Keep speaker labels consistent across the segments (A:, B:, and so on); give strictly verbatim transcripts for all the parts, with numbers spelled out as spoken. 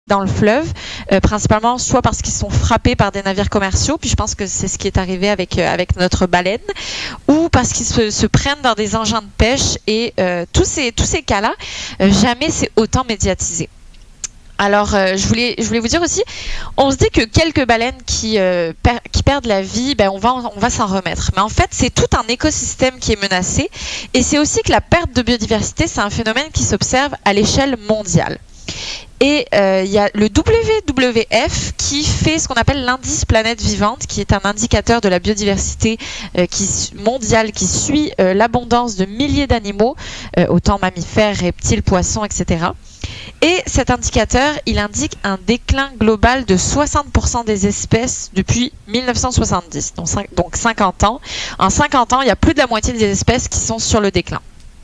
A: dans le fleuve, euh, principalement soit parce qu'ils sont frappés par des navires commerciaux, puis je pense que c'est ce qui est arrivé avec, euh, avec notre baleine, ou parce qu'ils se, se prennent dans des engins de pêche, et euh, tous ces, tous ces cas-là, euh, jamais c'est autant médiatisé. Alors, euh, je, voulais, je voulais vous dire aussi, on se dit que quelques baleines qui, euh, per, qui perdent la vie, ben on va, on va s'en remettre. Mais en fait, c'est tout un écosystème qui est menacé, et c'est aussi que la perte de biodiversité, c'est un phénomène qui s'observe à l'échelle mondiale. Et il euh, y a le W W F qui fait ce qu'on appelle l'indice planète vivante, qui est un indicateur de la biodiversité euh, qui, mondiale qui suit euh, l'abondance de milliers d'animaux, euh, autant mammifères, reptiles, poissons, et cetera. Et cet indicateur, il indique un déclin global de soixante pour cent des espèces depuis mille neuf cent soixante-dix, donc, donc cinquante ans. En cinquante ans, il y a plus de la moitié des espèces qui sont sur le déclin.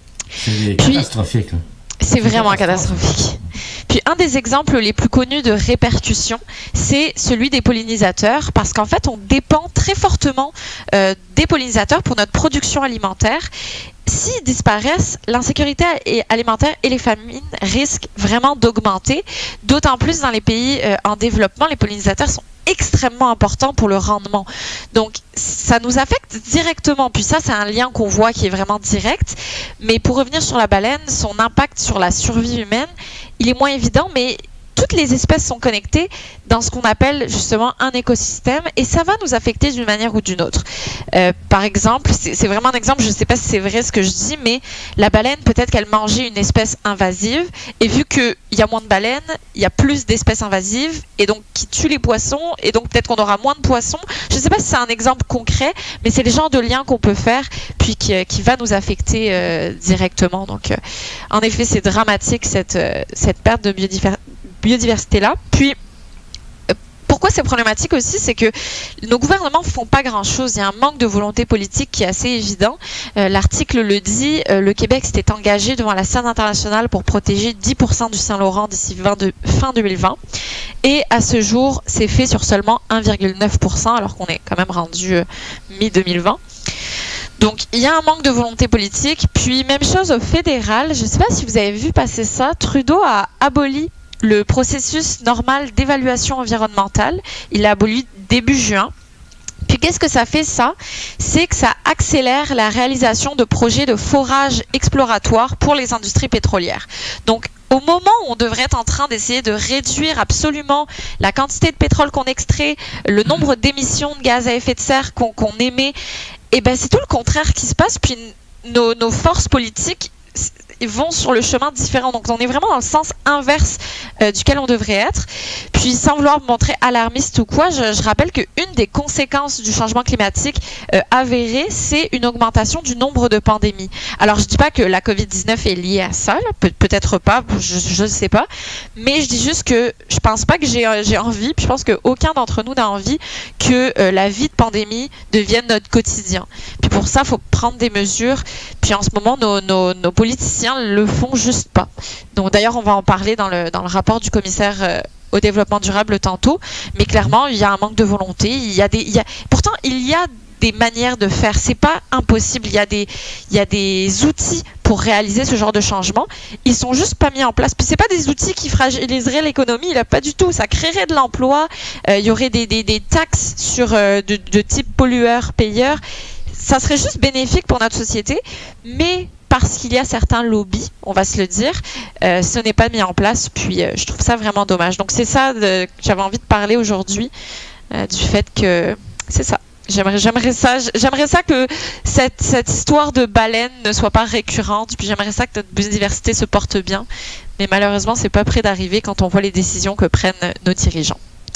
B: C'est catastrophique.
A: C'est vraiment catastrophique. Puis un des exemples les plus connus de répercussions, c'est celui des pollinisateurs, parce qu'en fait, on dépend très fortement euh, des pollinisateurs pour notre production alimentaire. S'ils disparaissent, l'insécurité alimentaire et les famines risquent vraiment d'augmenter, d'autant plus dans les pays euh, en développement, les pollinisateurs sont extrêmement importants pour le rendement. Donc, ça nous affecte directement. Puis ça, c'est un lien qu'on voit qui est vraiment direct. Mais pour revenir sur la baleine, son impact sur la survie humaine, il est moins évident, mais toutes les espèces sont connectées dans ce qu'on appelle justement un écosystème, et ça va nous affecter d'une manière ou d'une autre. Euh, par exemple, c'est vraiment un exemple, je ne sais pas si c'est vrai ce que je dis, mais la baleine, peut-être qu'elle mangeait une espèce invasive, et vu qu'il y a moins de baleines, il y a plus d'espèces invasives, et donc qui tuent les poissons, et donc peut-être qu'on aura moins de poissons. Je ne sais pas si c'est un exemple concret, mais c'est le genre de lien qu'on peut faire, puis qui, qui va nous affecter euh, directement. Donc, euh, en effet, c'est dramatique cette, euh, cette perte de biodiversité. biodiversité-là. Puis, euh, pourquoi c'est problématique aussi, c'est que nos gouvernements ne font pas grand-chose. Il y a un manque de volonté politique qui est assez évident. Euh, L'article le dit, euh, le Québec s'était engagé devant la scène internationale pour protéger dix pour cent du Saint-Laurent d'ici fin deux mille vingt. Et à ce jour, c'est fait sur seulement un virgule neuf pour cent, alors qu'on est quand même rendu euh, mi deux mille vingt. Donc, il y a un manque de volonté politique. Puis, même chose au fédéral. Je ne sais pas si vous avez vu passer ça. Trudeau a aboli le processus normal d'évaluation environnementale. Il l'a aboli début juin. Puis qu'est-ce que ça fait, ça? C'est que ça accélère la réalisation de projets de forage exploratoire pour les industries pétrolières. Donc, au moment où on devrait être en train d'essayer de réduire absolument la quantité de pétrole qu'on extrait, le nombre d'émissions de gaz à effet de serre qu'on qu'on émet, eh ben c'est tout le contraire qui se passe. Puis nos, nos forces politiques vont sur le chemin différent. Donc, on est vraiment dans le sens inverse euh, duquel on devrait être. Puis, sans vouloir me montrer alarmiste ou quoi, je, je rappelle qu'une des conséquences du changement climatique euh, avéré, c'est une augmentation du nombre de pandémies. Alors, je dis pas que la COVID dix-neuf est liée à ça, Pe peut-être pas, je ne sais pas, mais je dis juste que je pense pas que j'ai j'ai envie, puis je pense qu'aucun d'entre nous n'a envie que euh, la vie de pandémie devienne notre quotidien. Puis pour ça, il faut prendre des mesures. Puis en ce moment, nos, nos, nos politiciens le font juste pas. Donc d'ailleurs, on va en parler dans le, dans le rapport du commissaire euh, au développement durable tantôt. Mais clairement, il y a un manque de volonté. Il y a des, il y a, pourtant, il y a des manières de faire. C'est pas impossible. Il y a des, il y a des outils pour réaliser ce genre de changement. Ils sont juste pas mis en place. Puis c'est pas des outils qui fragiliseraient l'économie. Là, pas du tout. Ça créerait de l'emploi. Euh, il y aurait des, des, des taxes sur euh, de, de type pollueur-payeur. Ça serait juste bénéfique pour notre société, mais parce qu'il y a certains lobbies, on va se le dire, euh, ce n'est pas mis en place, puis euh, je trouve ça vraiment dommage. Donc c'est ça de, que j'avais envie de parler aujourd'hui, euh, du fait que c'est ça. J'aimerais j'aimerais ça, j'aimerais ça que cette, cette histoire de baleine ne soit pas récurrente, puis j'aimerais ça que notre biodiversité se porte bien, mais malheureusement, c'est pas près d'arriver quand on voit les décisions que prennent nos dirigeants.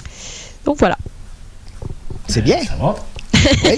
A: Donc voilà.
C: C'est bien.
B: Ça va.
C: Oui.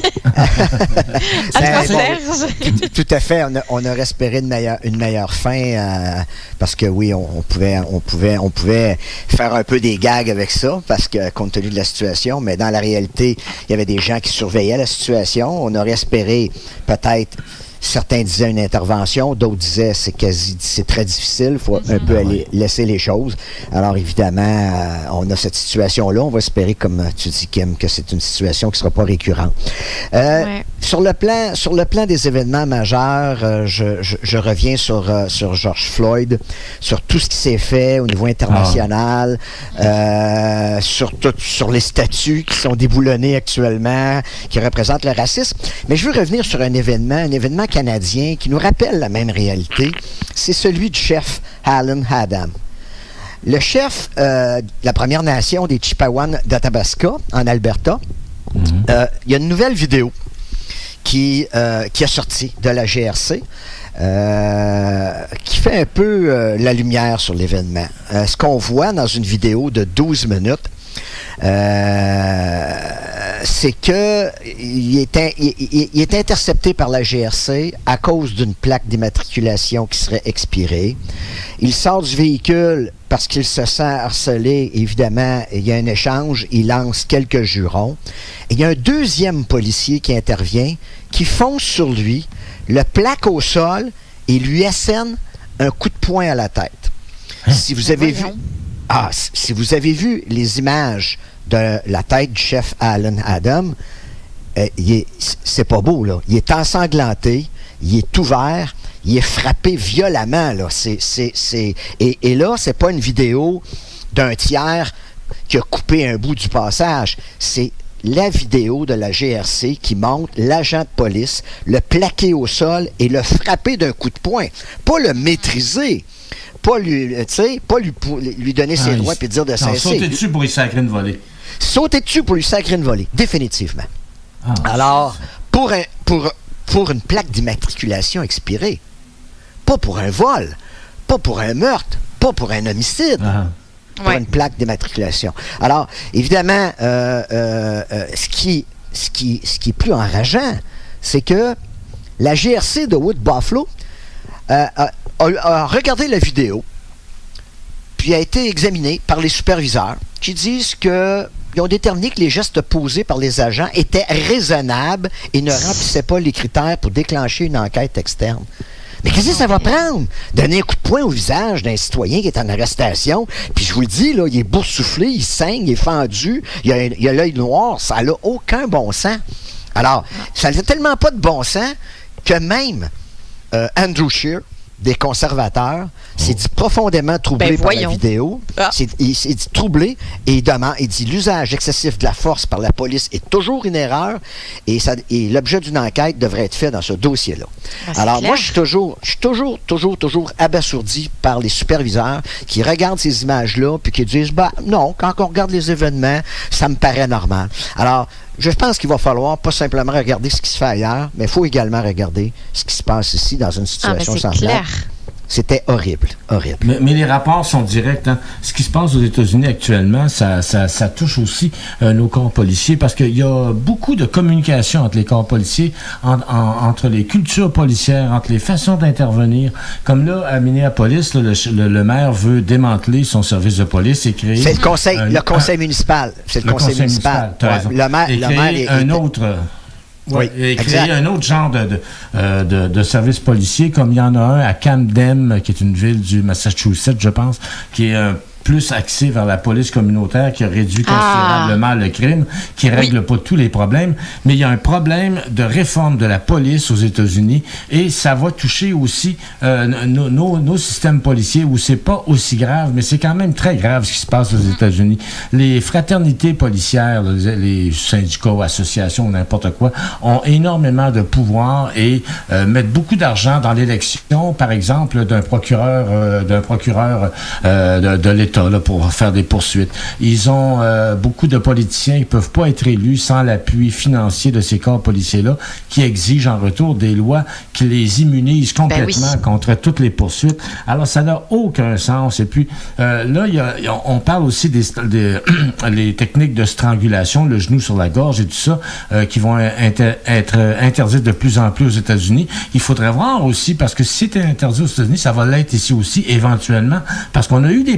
A: Ben, bon,
C: tout, tout à fait. On, a, on aurait espéré une meilleure, une meilleure fin euh, parce que oui, on, on, pouvait, on, pouvait, on pouvait faire un peu des gags avec ça parce que compte tenu de la situation, mais dans la réalité, il y avait des gens qui surveillaient la situation. On aurait espéré peut-être certains disaient une intervention, d'autres disaient c'est quasi, c'est très difficile, il faut mm-hmm. un peu aller laisser les choses. Alors évidemment, euh, on a cette situation-là. On va espérer, comme tu dis, Kim, que c'est une situation qui ne sera pas récurrente. Euh, ouais. Sur le plan, sur le plan des événements majeurs, euh, je, je, je reviens sur, euh, sur George Floyd, sur tout ce qui s'est fait au niveau international, ah. euh, sur, tout, sur les statuts qui sont déboulonnés actuellement, qui représentent le racisme. Mais je veux revenir sur un événement, un événement canadien qui nous rappelle la même réalité. C'est celui du chef Allen Adam. Le chef euh, de la Première Nation des Chippewas d'Athabasca, en Alberta, mm-hmm. euh, il y a une nouvelle vidéo qui, euh, qui a sorti de la G R C, euh, qui fait un peu euh, la lumière sur l'événement. Euh, ce qu'on voit dans une vidéo de douze minutes, Euh, c'est que il est, in, il, il est intercepté par la G R C à cause d'une plaque d'immatriculation qui serait expirée. Il sort du véhicule parce qu'il se sent harcelé. Évidemment, il y a un échange. Il lance quelques jurons. Et il y a un deuxième policier qui intervient, qui fonce sur lui, le plaque au sol et lui assène un coup de poing à la tête. Hein? Si vous avez vu... Ah, si vous avez vu les images de la tête du chef Allen Adam, euh, c'est pas beau, là. Il est ensanglanté, il est ouvert, il est frappé violemment, là. C'est, c'est, c'est... Et, et là, c'est pas une vidéo d'un tiers qui a coupé un bout du passage. C'est la vidéo de la G R C qui montre l'agent de police le plaquer au sol et le frapper d'un coup de poing. Pas le maîtriser. Pas lui, tu sais, pas lui, lui donner ses ah, droits et dire de cesser.
B: Sauter dessus pour lui sacrer une volée.
C: Sauter dessus pour lui sacrer une volée, définitivement. Ah, Alors, pour, un, pour, pour une plaque d'immatriculation expirée, pas pour un vol, pas pour un meurtre, pas pour un homicide, ah. pour ouais. une plaque d'immatriculation. Alors, évidemment, euh, euh, euh, ce, qui, ce, qui, ce qui est plus enrageant, c'est que la G R C de Wood Buffalo euh, a, a regardé la vidéo, puis a été examinée par les superviseurs qui disent que ils ont déterminé que les gestes posés par les agents étaient raisonnables et ne remplissaient pas les critères pour déclencher une enquête externe. Mais qu'est-ce que ça va prendre? Donner un coup de poing au visage d'un citoyen qui est en arrestation, puis je vous le dis, là, il est boursouflé, il saigne, il est fendu, il a, il a l'œil noir, ça n'a aucun bon sens. Alors, ça n'a tellement pas de bon sens que même euh, Andrew Scheer, des conservateurs, s'est dit profondément troublé ben, par la vidéo. Ah. C'est, il s'est dit troublé et il demande, il dit l'usage excessif de la force par la police est toujours une erreur et, ça, et l'objet d'une enquête devrait être fait dans ce dossier-là. Ah, Alors clair. moi, je suis toujours, je suis toujours, toujours, toujours abasourdi par les superviseurs qui regardent ces images-là puis qui disent, bah non, quand on regarde les événements, ça me paraît normal. Alors, je pense qu'il va falloir pas simplement regarder ce qui se fait ailleurs, mais il faut également regarder ce qui se passe ici dans une situation
A: ah,
C: semblable.
A: Clair.
C: C'était horrible, horrible.
B: Mais, mais les rapports sont directs. Hein. Ce qui se passe aux États-Unis actuellement, ça, ça, ça touche aussi euh, nos corps policiers parce qu'il y a beaucoup de communication entre les corps policiers, en, en, entre les cultures policières, entre les façons d'intervenir. Comme là, à Minneapolis, là, le, le, le maire veut démanteler son service de police et créer...
C: C'est le conseil, un, le conseil un, municipal. C'est le, le conseil, conseil municipal. municipal. Ouais, le maire,
B: et
C: le
B: créer
C: maire est,
B: un
C: est,
B: autre... Euh,
C: Oui,
B: et
C: exact.
B: créer un autre genre de, de, euh, de, de service policier, comme il y en a un à Camden, qui est une ville du Massachusetts, je pense, qui est un plus axé vers la police communautaire, qui a réduit considérablement ah. le crime, qui règle oui. pas tous les problèmes. Mais il y a un problème de réforme de la police aux États-Unis et ça va toucher aussi euh, nos, nos, nos systèmes policiers où c'est pas aussi grave, mais c'est quand même très grave ce qui se passe aux États-Unis. Les fraternités policières, les, les syndicats ou associations ou n'importe quoi, ont énormément de pouvoir et euh, mettent beaucoup d'argent dans l'élection, par exemple, d'un procureur, euh, d'un procureur euh, de, de l'État là, pour faire des poursuites. Ils ont euh, beaucoup de politiciens qui ne peuvent pas être élus sans l'appui financier de ces corps policiers-là qui exigent en retour des lois qui les immunisent complètement ben oui. contre toutes les poursuites. Alors, ça n'a aucun sens. Et puis, euh, là, y a, y a, on parle aussi des, des les techniques de strangulation, le genou sur la gorge et tout ça, euh, qui vont inter, être interdites de plus en plus aux États-Unis. Il faudrait voir aussi, parce que si c'était interdit aux États-Unis, ça va l'être ici aussi, éventuellement, parce qu'on a eu des problèmes à la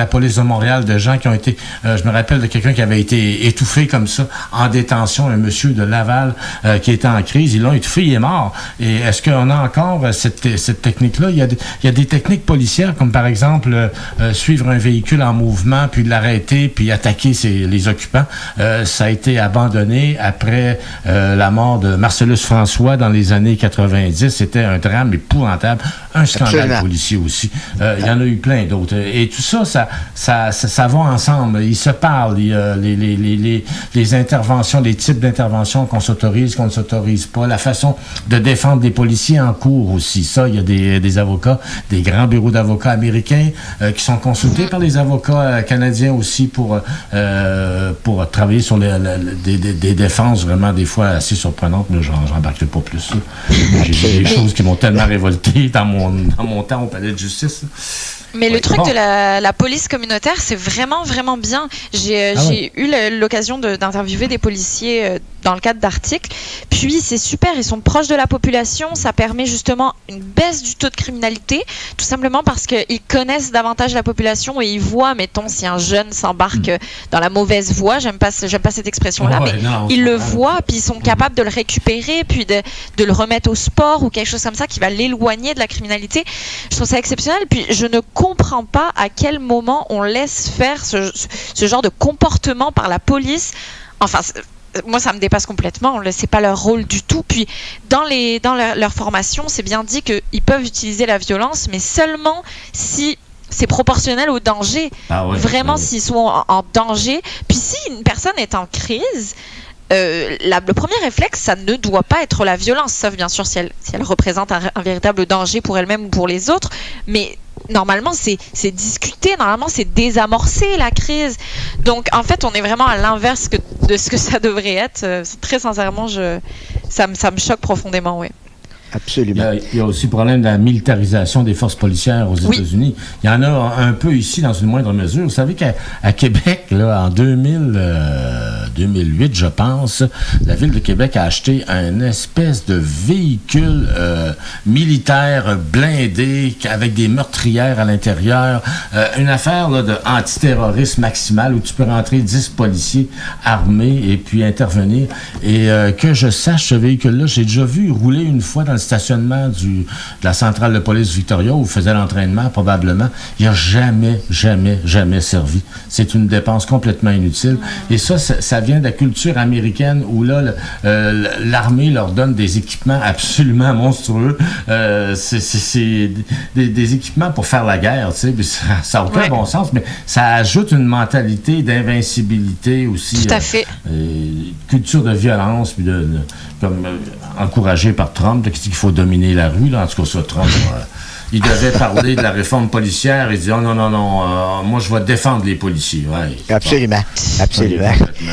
B: la police de Montréal de gens qui ont été... Euh, je me rappelle de quelqu'un qui avait été étouffé comme ça, en détention, un monsieur de Laval euh, qui était en crise. Ils l'ont étouffé, il est mort. Et est-ce qu'on a encore cette, cette technique-là? Il y a des, il y a des techniques policières, comme par exemple euh, suivre un véhicule en mouvement, puis l'arrêter, puis attaquer ses, les occupants. Euh, ça a été abandonné après euh, la mort de Marcellus François dans les années quatre-vingt-dix. C'était un drame épouvantable. Un scandale Absolument. policier aussi. Euh, il y en a eu plein d'autres. Et tout ça, ça, ça, ça, ça va ensemble. Ils se parlent. Il y a les, les, les, les, les interventions, les types d'interventions qu'on s'autorise, qu'on ne s'autorise pas. La façon de défendre des policiers en cours aussi. Ça, il y a des, des avocats, des grands bureaux d'avocats américains euh, qui sont consultés par les avocats euh, canadiens aussi pour, euh, pour travailler sur les, les, des, des défenses vraiment des fois assez surprenantes. Mais j'en, j'embarquerai pas plus. J'ai des choses qui m'ont tellement révolté dans mon, dans mon temps au palais de justice.
A: Mais
B: ouais,
A: le truc
B: bon.
A: de la, la police communautaire, c'est vraiment, vraiment bien. J'ai ah j'ai ouais. eu l'occasion de, d'interviewer des policiers euh, dans le cadre d'articles. Puis, c'est super, ils sont proches de la population. Ça permet justement une baisse du taux de criminalité, tout simplement parce qu'ils connaissent davantage la population et ils voient, mettons, si un jeune s'embarque mmh. dans la mauvaise voie, j'aime pas, j'aime pas cette expression-là, oh, ouais, mais non, ils le voient, puis ils sont capables de le récupérer, puis de, de le remettre au sport ou quelque chose comme ça qui va l'éloigner de la criminalité. Je trouve ça exceptionnel. Puis, je ne comprends pas à quel moment on laisse faire ce, ce genre de comportement par la police. Enfin, moi, ça me dépasse complètement. C'est pas leur rôle du tout. Puis, dans, les, dans leur, leur formation, c'est bien dit qu'ils peuvent utiliser la violence, mais seulement si c'est proportionnel au danger. Ah ouais, Vraiment, ah ouais. s'ils sont en, en danger. Puis, si une personne est en crise, Euh, la, le premier réflexe, ça ne doit pas être la violence, sauf bien sûr si elle, si elle représente un, un véritable danger pour elle-même ou pour les autres. Mais normalement, c'est, c'est discuter, normalement, c'est désamorcer la crise. Donc, en fait, on est vraiment à l'inverse que, de ce que ça devrait être. Euh, très sincèrement, je, ça, ça me choque profondément, oui.
C: Absolument.
B: Il y, a, il y a aussi le problème de la militarisation des forces policières aux oui. États-Unis. Il y en a un peu ici, dans une moindre mesure. Vous savez qu'à à Québec, là, en deux mille, euh, deux mille huit, je pense, la Ville de Québec a acheté un espèce de véhicule euh, militaire blindé avec des meurtrières à l'intérieur. Euh, une affaire là, de antiterrorisme maximal où tu peux rentrer dix policiers armés et puis intervenir. Et euh, que je sache, ce véhicule-là, j'ai déjà vu rouler une fois dans le stationnement du, de la centrale de police Victoria où faisait l'entraînement, probablement. Il n'a jamais, jamais, jamais servi. C'est une dépense complètement inutile. Et ça, ça, ça vient de la culture américaine où là, le, euh, l'armée leur donne des équipements absolument monstrueux. Euh, c'est, c'est, c'est des, des équipements pour faire la guerre, tu sais. Ça n'a aucun ouais. bon sens, mais ça ajoute une mentalité d'invincibilité aussi.
A: Tout à fait.
B: Euh, euh, culture de violence, puis de, de, comme euh, encouragée par Trump, qui dit qu'il faut dominer la rue, là. En tout cas, ça, Trump, euh, il devait parler de la réforme policière. Il dit, oh, non, non, non, euh, moi, je vais défendre les policiers. Ouais,
C: absolument, bon. absolument.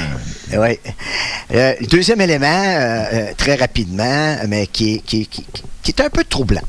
C: Oui. Euh, deuxième élément, euh, très rapidement, mais qui est, qui, qui, qui est un peu troublant,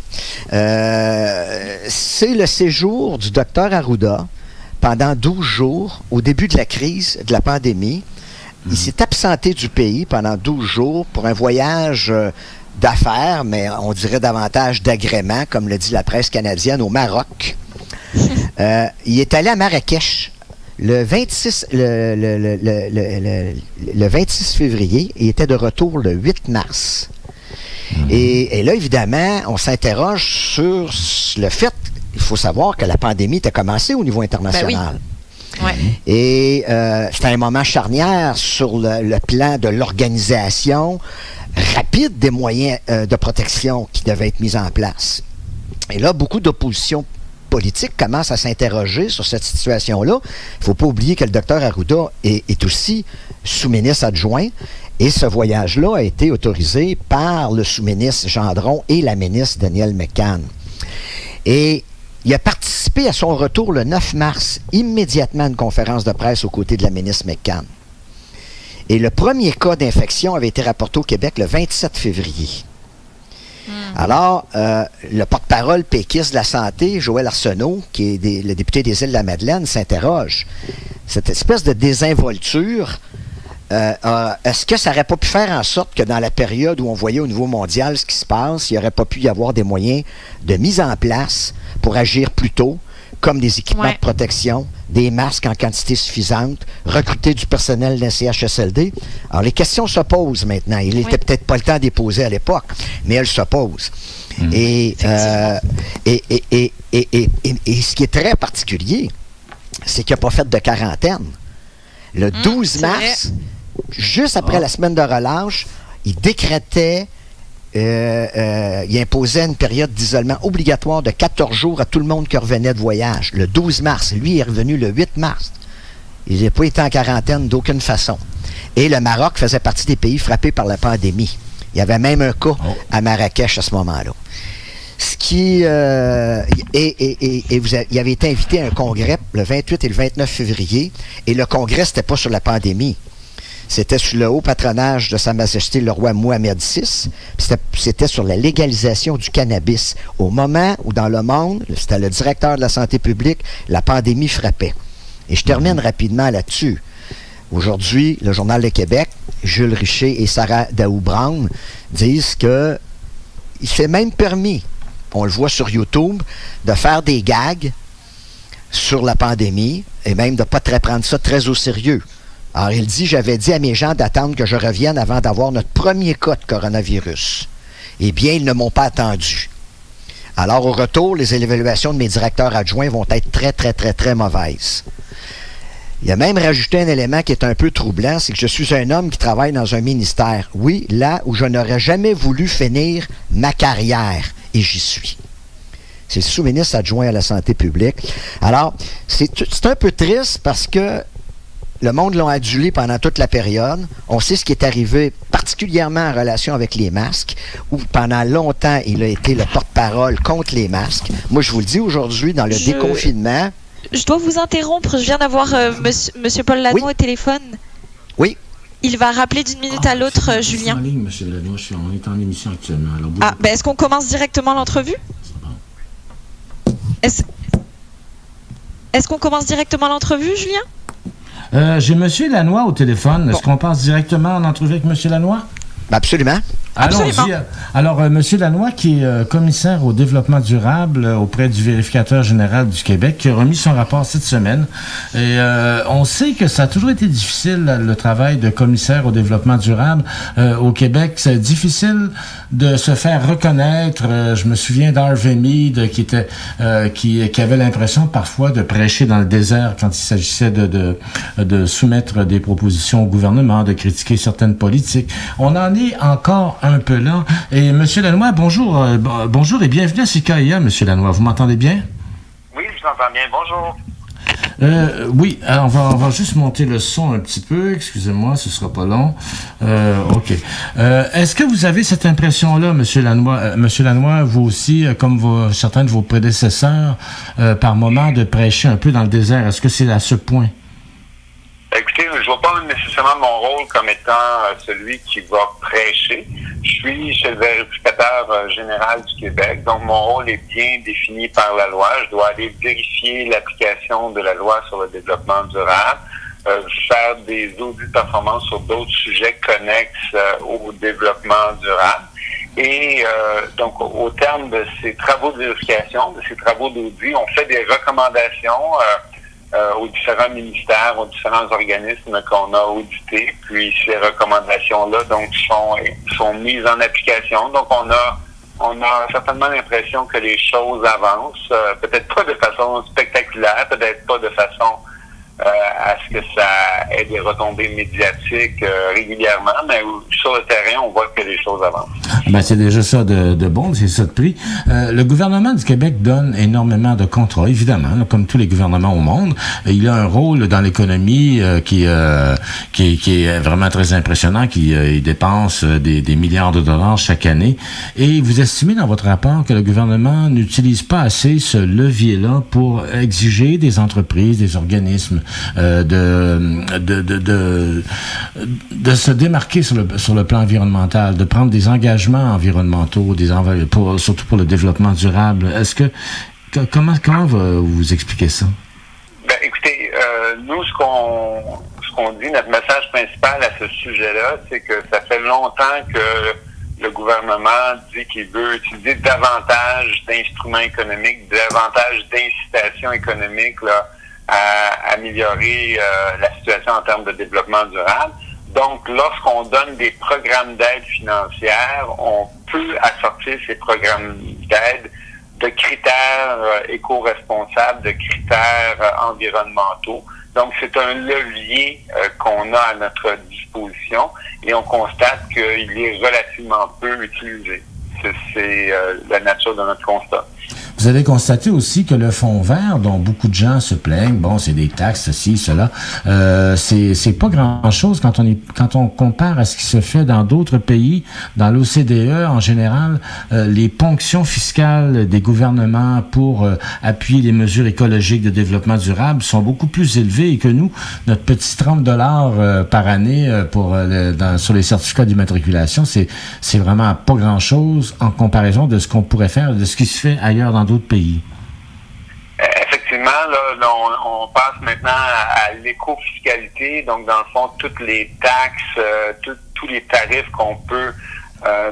C: euh, c'est le séjour du docteur Arruda pendant douze jours, au début de la crise de la pandémie. Il s'est absenté du pays pendant douze jours pour un voyage euh, d'affaires, mais on dirait davantage d'agrément, comme le dit la presse canadienne, au Maroc. Euh, il est allé à Marrakech le vingt-six, le, le, le, le, le, le vingt-six février et était de retour le huit mars. Mmh. Et, et là, évidemment, on s'interroge sur le fait, il faut savoir que la pandémie était commencée au niveau international. Ben oui.
A: Ouais.
C: Et euh, c'était un moment charnière sur le, le plan de l'organisation rapide des moyens euh, de protection qui devaient être mis en place. Et là, beaucoup d'opposition politique commencent à s'interroger sur cette situation-là. Il ne faut pas oublier que le docteur Arruda est, est aussi sous-ministre adjoint et ce voyage-là a été autorisé par le sous-ministre Gendron et la ministre Danielle McCann. Et il a participé à son retour le neuf mars, immédiatement à une conférence de presse aux côtés de la ministre McCann. Et le premier cas d'infection avait été rapporté au Québec le vingt-sept février. Mmh. Alors, euh, le porte-parole péquiste de la Santé, Joël Arsenault, qui est des, le député des Îles-de-la-Madeleine, s'interroge. Cette espèce de désinvolture, euh, euh, est-ce que ça n'aurait pas pu faire en sorte que dans la période où on voyait au niveau mondial ce qui se passe, il n'y aurait pas pu y avoir des moyens de mise en place pour agir plus tôt, comme des équipements
A: ouais.
C: de protection, des masques en quantité suffisante, recruter du personnel de la C H S L D. Alors, les questions se posent maintenant. Il n'était oui. peut-être pas le temps de les poser à l'époque, mais elles se posent. Mmh. Et, euh, et, et, et, et, et, et, et ce qui est très particulier, c'est qu'il n'a pas fait de quarantaine. Le douze mars, vrai. juste après oh. la semaine de relâche, il décrétait, euh, euh, il imposait une période d'isolement obligatoire de quatorze jours à tout le monde qui revenait de voyage. Le douze mars. Lui, il est revenu le huit mars. Il n'a pas été en quarantaine d'aucune façon. Et le Maroc faisait partie des pays frappés par la pandémie. Il y avait même un cas oh. à Marrakech à ce moment-là. Ce qui... Euh, et, et, et, et vous avez, il avait été invité à un congrès le vingt-huit et le vingt-neuf février, et le congrès, c'était pas sur la pandémie. C'était sous le haut patronage de Sa Majesté le roi Mohamed six. C'était, c'était sur la légalisation du cannabis. Au moment où, dans le monde, c'était le directeur de la santé publique, la pandémie frappait. Et je termine rapidement là-dessus. Aujourd'hui, le Journal de Québec, Jules Richer et Sarah Daou-Brown disent que il s'est même permis, on le voit sur YouTube, de faire des gags sur la pandémie et même de ne pas très prendre ça très au sérieux. Alors, il dit, j'avais dit à mes gens d'attendre que je revienne avant d'avoir notre premier cas de coronavirus. Eh bien, ils ne m'ont pas attendu. Alors, au retour, les évaluations de mes directeurs adjoints vont être très, très, très, très mauvaises. Il a même rajouté un élément qui est un peu troublant, c'est que je suis un homme qui travaille dans un ministère. Oui, là où je n'aurais jamais voulu finir ma carrière, et j'y suis. C'est le sous-ministre adjoint à la santé publique. Alors, c'est, c'est un peu triste parce que le monde l'a adulé pendant toute la période. On sait ce qui est arrivé, particulièrement en relation avec les masques, où pendant longtemps, il a été le porte-parole contre les masques. Moi, je vous le dis aujourd'hui, dans le je... déconfinement...
A: Je dois vous interrompre. Je viens d'avoir euh, monsieur, monsieur Paul Lannoy oui. au téléphone.
C: Oui.
A: Il va rappeler d'une minute ah, à l'autre, euh, Julien.
B: En ligne, monsieur Lannoy. Je suis, on est en émission actuellement. Alors,
A: ah, ben est-ce qu'on commence directement l'entrevue? Est-ce, est-ce qu'on commence directement l'entrevue, Julien?
B: Euh, j'ai monsieur Lannoy au téléphone. Bon. Est-ce qu'on passe directement en entrevue avec monsieur Lannoy?
C: Absolument.
B: Allons-y. Alors, euh, M. Lannoy, qui est euh, commissaire au développement durable euh, auprès du vérificateur général du Québec, qui a remis son rapport cette semaine. Et euh, on sait que ça a toujours été difficile, le travail de commissaire au développement durable euh, au Québec. C'est difficile de se faire reconnaître. Euh, je me souviens d'Harvey Mead, qui était, euh, qui, qui avait l'impression parfois de prêcher dans le désert quand il s'agissait de, de, de soumettre des propositions au gouvernement, de critiquer certaines politiques. On en est encore un peu là. Et M. Lannoy, bonjour, euh, bonjour et bienvenue à C K I A, M. Lannoy. Vous m'entendez bien?
D: Oui, je vous entends bien. Bonjour.
B: Euh, oui, alors on va, on va juste monter le son un petit peu. Excusez-moi, ce sera pas long. Euh, OK. Euh, est-ce que vous avez cette impression-là, M. Lannoy, euh, M. Lannoy, vous aussi, euh, comme vos, certains de vos prédécesseurs, euh, par moment, de prêcher un peu dans le désert? Est-ce que c'est à ce point?
D: Écoutez, je ne vois pas nécessairement mon rôle comme étant euh, celui qui va prêcher. Je suis chez le vérificateur euh, général du Québec, donc mon rôle est bien défini par la loi. Je dois aller vérifier l'application de la loi sur le développement durable, euh, faire des audits de performance sur d'autres sujets connexes euh, au développement durable. Et euh, donc, au terme de ces travaux de vérification, de ces travaux d'audit, on fait des recommandations euh, Euh, aux différents ministères, aux différents organismes qu'on a audités, puis ces recommandations-là donc sont sont mises en application. Donc on a on a certainement l'impression que les choses avancent, euh, peut-être pas de façon spectaculaire, peut-être pas de façon euh, à ce que ça ait des retombées médiatiques euh, régulièrement, mais sur le terrain, on voit que les choses avancent.
B: Ben, c'est déjà ça de, de bon, c'est ça de prix. Euh, le gouvernement du Québec donne énormément de contrats, évidemment, là, comme tous les gouvernements au monde. Il a un rôle dans l'économie euh, qui, euh, qui, qui est vraiment très impressionnant, qui euh, il dépense des, des milliards de dollars chaque année. Et vous estimez dans votre rapport que le gouvernement n'utilise pas assez ce levier-là pour exiger des entreprises, des organismes, Euh, de, de, de, de, de se démarquer sur le, sur le plan environnemental, de prendre des engagements environnementaux, des env- pour, surtout pour le développement durable. Est-ce que, que comment, comment vous expliquez ça?
D: Ben, écoutez, euh, nous, ce qu'on, ce qu'on dit, notre message principal à ce sujet-là, c'est que ça fait longtemps que le gouvernement dit qu'il veut utiliser davantage d'instruments économiques, davantage d'incitations économiques là, à améliorer euh, la situation en termes de développement durable. Donc, lorsqu'on donne des programmes d'aide financière, on peut assortir ces programmes d'aide de critères euh, éco-responsables, de critères euh, environnementaux. Donc, c'est un levier euh, qu'on a à notre disposition et on constate qu'il est relativement peu utilisé. C'est euh, la nature de notre constat.
B: Vous avez constaté aussi que le fonds vert, dont beaucoup de gens se plaignent, bon, c'est des taxes, ceci, cela, euh, c'est, c'est pas grand-chose quand on est, quand on compare à ce qui se fait dans d'autres pays, dans l'O C D E en général, euh, les ponctions fiscales des gouvernements pour euh, appuyer les mesures écologiques de développement durable sont beaucoup plus élevées que nous. Notre petit trente dollars euh, par année euh, pour euh, le, dans, sur les certificats d'immatriculation, c'est, c'est vraiment pas grand-chose en comparaison de ce qu'on pourrait faire, de ce qui se fait ailleurs dans d'autres pays.
D: Effectivement, là, là on, on passe maintenant à, à l'éco-fiscalité, donc dans le fond, toutes les taxes, euh, tout, tous les tarifs qu'on peut euh,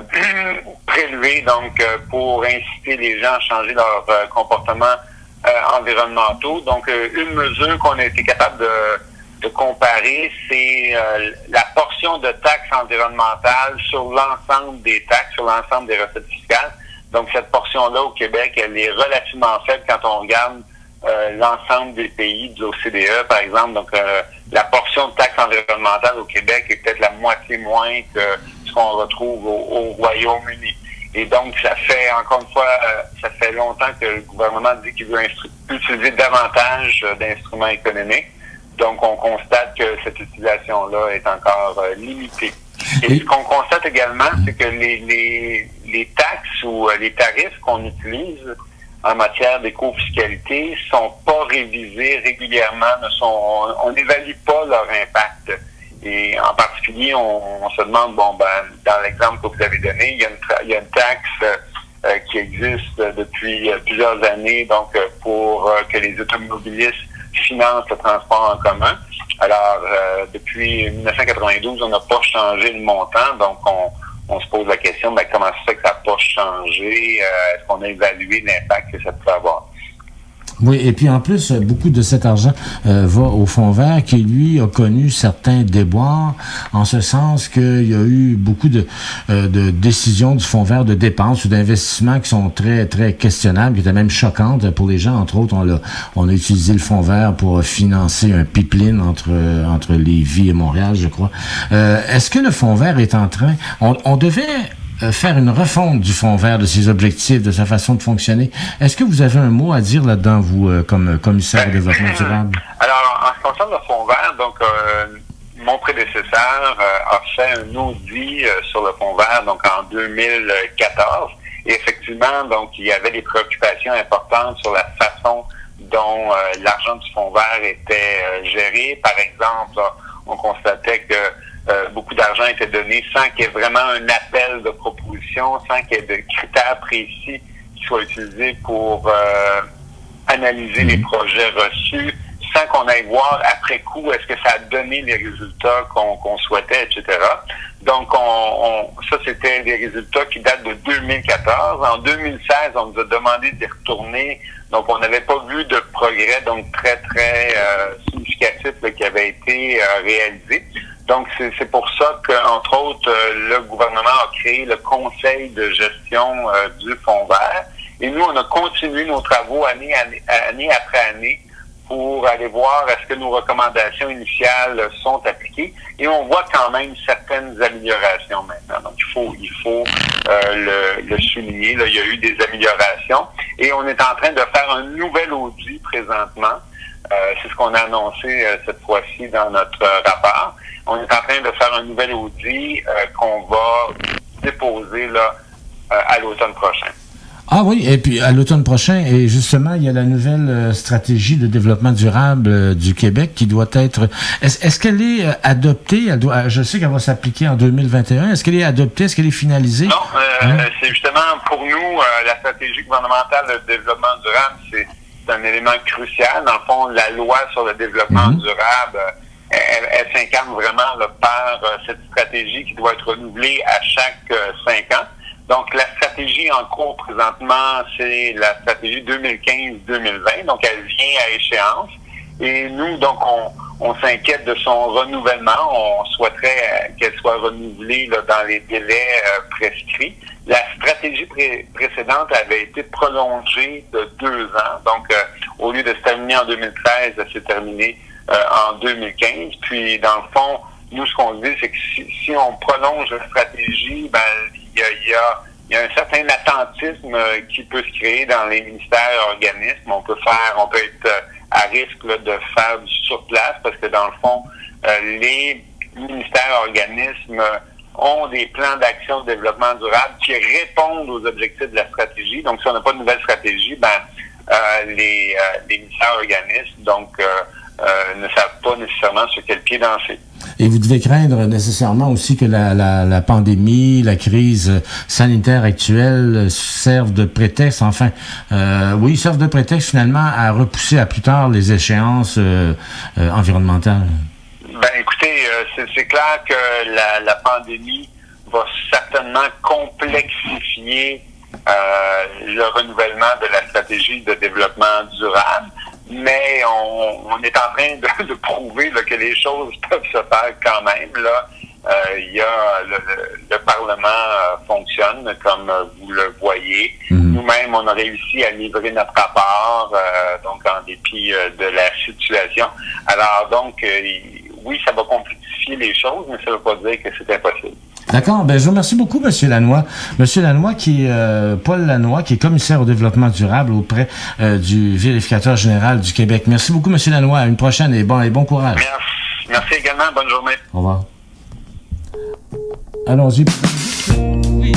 D: prélever donc euh, pour inciter les gens à changer leur euh, comportement euh, environnementaux. Donc, euh, une mesure qu'on a été capable de, de comparer, c'est euh, la portion de taxes environnementales sur l'ensemble des taxes, sur l'ensemble des recettes fiscales. Donc, cette portion-là au Québec, elle est relativement faible quand on regarde euh, l'ensemble des pays de l'O C D E, par exemple. Donc, euh, la portion de taxes environnementales au Québec est peut-être la moitié moins que ce qu'on retrouve au, au Royaume-Uni. Et donc, ça fait, encore une fois, euh, ça fait longtemps que le gouvernement dit qu'il veut instru- utiliser davantage euh, d'instruments économiques. Donc, on constate que cette utilisation-là est encore euh, limitée. Et ce qu'on constate également, c'est que les, les, les taxes ou euh, les tarifs qu'on utilise en matière d'éco-fiscalité sont pas révisés régulièrement, ne sont, on n'évalue pas leur impact. Et en particulier, on, on se demande, bon, ben, dans l'exemple que vous avez donné, il y a une, tra- il y a une taxe euh, qui existe depuis euh, plusieurs années, donc euh, pour euh, que les automobilistes financent le transport en commun. Alors, euh, depuis dix-neuf cent quatre-vingt-douze, on n'a pas changé le montant, donc on, on se pose la question, ben, comment ça fait que ça n'a pas changé? Euh, est-ce qu'on a évalué l'impact que ça peut avoir?
B: Oui, et puis en plus, beaucoup de cet argent euh, va au fonds vert qui, lui, a connu certains déboires, en ce sens qu'il y a eu beaucoup de, euh, de décisions du fonds vert de dépenses ou d'investissements qui sont très, très questionnables, qui étaient même choquantes pour les gens. Entre autres, on a, on a utilisé le fonds vert pour financer un pipeline entre, entre Lévis et Montréal, je crois. Euh, est-ce que le fonds vert est en train... On, on devait... faire une refonte du fonds vert, de ses objectifs, de sa façon de fonctionner. Est-ce que vous avez un mot à dire là-dedans, vous, euh, comme commissaire au développement durable?
D: Alors, en ce qui concerne le fonds vert, donc, euh, mon prédécesseur euh, a fait un audit euh, sur le fonds vert, donc en deux mille quatorze. Et effectivement, donc, il y avait des préoccupations importantes sur la façon dont euh, l'argent du fonds vert était euh, géré. Par exemple, là, on constatait que Euh, beaucoup d'argent était donné sans qu'il y ait vraiment un appel de proposition, sans qu'il y ait de critères précis qui soient utilisés pour euh, analyser les projets reçus, sans qu'on aille voir après coup est-ce que ça a donné les résultats qu'on, qu'on souhaitait, et cetera. Donc, on, on, ça, c'était des résultats qui datent de deux mille quatorze. En deux mille seize, on nous a demandé d'y retourner. Donc, on n'avait pas vu de progrès, donc très, très euh, significatif là, qui avait été euh, réalisé. Donc, c'est, c'est pour ça qu'entre autres, euh, le gouvernement a créé le conseil de gestion euh, du fonds vert. Et nous, on a continué nos travaux année, année, année après année pour aller voir est-ce que nos recommandations initiales sont appliquées. Et on voit quand même certaines améliorations maintenant. Donc, il faut, il faut euh, le, le souligner. Là, il y a eu des améliorations. Et on est en train de faire un nouvel audit présentement. Euh, c'est ce qu'on a annoncé euh, cette fois-ci dans notre euh, rapport. On est en train de faire un nouvel audit euh, qu'on va déposer là euh, à l'automne prochain.
B: Ah oui, et puis à l'automne prochain, et justement, il y a la nouvelle euh, stratégie de développement durable euh, du Québec qui doit être... Est-ce, est-ce qu'elle est euh, adoptée? Elle doit, je sais qu'elle va s'appliquer en deux mille vingt et un. Est-ce qu'elle est adoptée? Est-ce qu'elle est finalisée?
D: Non, euh,
B: hein?
D: c'est justement pour nous, euh, la stratégie gouvernementale de développement durable, c'est, c'est un élément crucial. Dans le fond, la loi sur le développement mm-hmm. durable elle, elle s'incarne vraiment là, par euh, cette stratégie qui doit être renouvelée à chaque euh, cinq ans. Donc, la stratégie en cours présentement, c'est la stratégie deux mille quinze deux mille vingt. Donc, elle vient à échéance. Et nous, donc, on, on s'inquiète de son renouvellement. On souhaiterait euh, qu'elle soit renouvelée là, dans les délais euh, prescrits. La stratégie pré précédente avait été prolongée de deux ans. Donc, euh, au lieu de se terminer en deux mille treize, elle s'est terminée euh, en deux mille quinze. Puis, dans le fond, nous, ce qu'on dit, c'est que si, si on prolonge la stratégie, ben, il y a, il y a, il y a un certain attentisme euh, qui peut se créer dans les ministères et organismes. On peut faire, on peut être euh, à risque là, de faire du surplace parce que, dans le fond, euh, les ministères et organismes euh, ont des plans d'action de développement durable qui répondent aux objectifs de la stratégie. Donc, si on n'a pas de nouvelle stratégie, ben, euh, les, euh, les ministères et organismes, donc, euh, euh, ne savent pas nécessairement sur quel pied danser.
B: Et vous devez craindre nécessairement aussi que la, la, la pandémie, la crise sanitaire actuelle servent de prétexte, enfin, euh, oui, servent de prétexte finalement à repousser à plus tard les échéances euh, euh, environnementales.
D: Ben, écoutez, euh, c'est clair que la, la pandémie va certainement complexifier euh, le renouvellement de la stratégie de développement durable. Mais on, on est en train de, de prouver là, que les choses peuvent se faire quand même. Là, euh, il y a le, le, le Parlement euh, fonctionne comme euh, vous le voyez. Mm-hmm. Nous-mêmes, on a réussi à livrer notre rapport, euh, donc en dépit euh, de la situation. Alors donc, euh, oui, ça va complexifier les choses, mais ça ne veut pas dire que c'est impossible.
B: D'accord. Ben, je vous remercie beaucoup, M. Lannoy. M. Lannoy, qui est euh, Paul Lannoy, qui est commissaire au développement durable auprès euh, du vérificateur général du Québec. Merci beaucoup, M. Lannoy. À une prochaine et bon, et bon courage.
D: Merci. Merci également. Bonne journée.
B: Au revoir. Allons-y. Oui.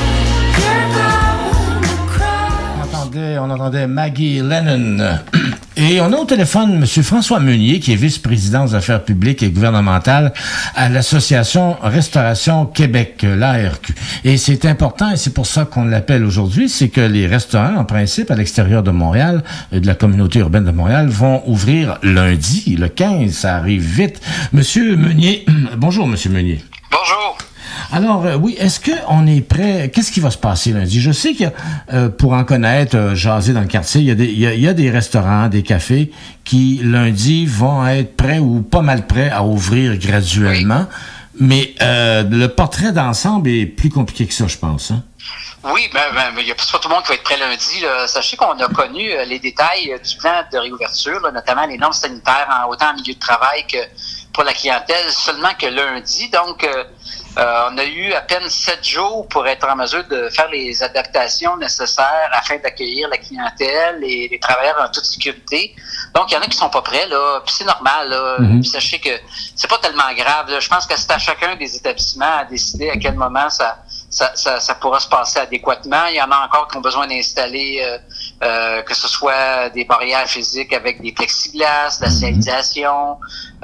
B: Maggie Lennon Et on a au téléphone M. François Meunier, qui est vice-président des affaires publiques et gouvernementales à l'Association Restauration Québec, l'A R Q. Et c'est important, et c'est pour ça qu'on l'appelle aujourd'hui, c'est que les restaurants, en principe, à l'extérieur de Montréal, de la communauté urbaine de Montréal, vont ouvrir lundi, le quinze, ça arrive vite. Monsieur Meunier, bonjour Monsieur Meunier.
E: Bonjour.
B: Alors, euh, oui, est-ce qu'on est prêt? Qu'est-ce qui va se passer lundi? Je sais que, euh, pour en connaître, euh, jaser dans le quartier, il y, a des, il, y a, il y a des restaurants, des cafés qui, lundi, vont être prêts ou pas mal prêts à ouvrir graduellement. Oui. Mais euh, le portrait d'ensemble est plus compliqué que ça, je pense. Hein?
E: Oui, ben, ben, il n'y a pas tout le monde qui va être prêt lundi. Là. Sachez qu'on a connu euh, les détails euh, du plan de réouverture, là, notamment les normes sanitaires, en, autant en milieu de travail que pour la clientèle, seulement que lundi. Donc, euh, Euh, on a eu à peine sept jours pour être en mesure de faire les adaptations nécessaires afin d'accueillir la clientèle et les travailleurs en toute sécurité. Donc, il y en a qui sont pas prêts, là, puis c'est normal, là. Mm-hmm. Puis sachez que c'est pas tellement grave, là. Je pense que c'est à chacun des établissements à décider à quel moment ça, ça, ça, ça pourra se passer adéquatement. Il y en a encore qui ont besoin d'installer, euh, euh, que ce soit des barrières physiques avec des plexiglas, de la signalisation,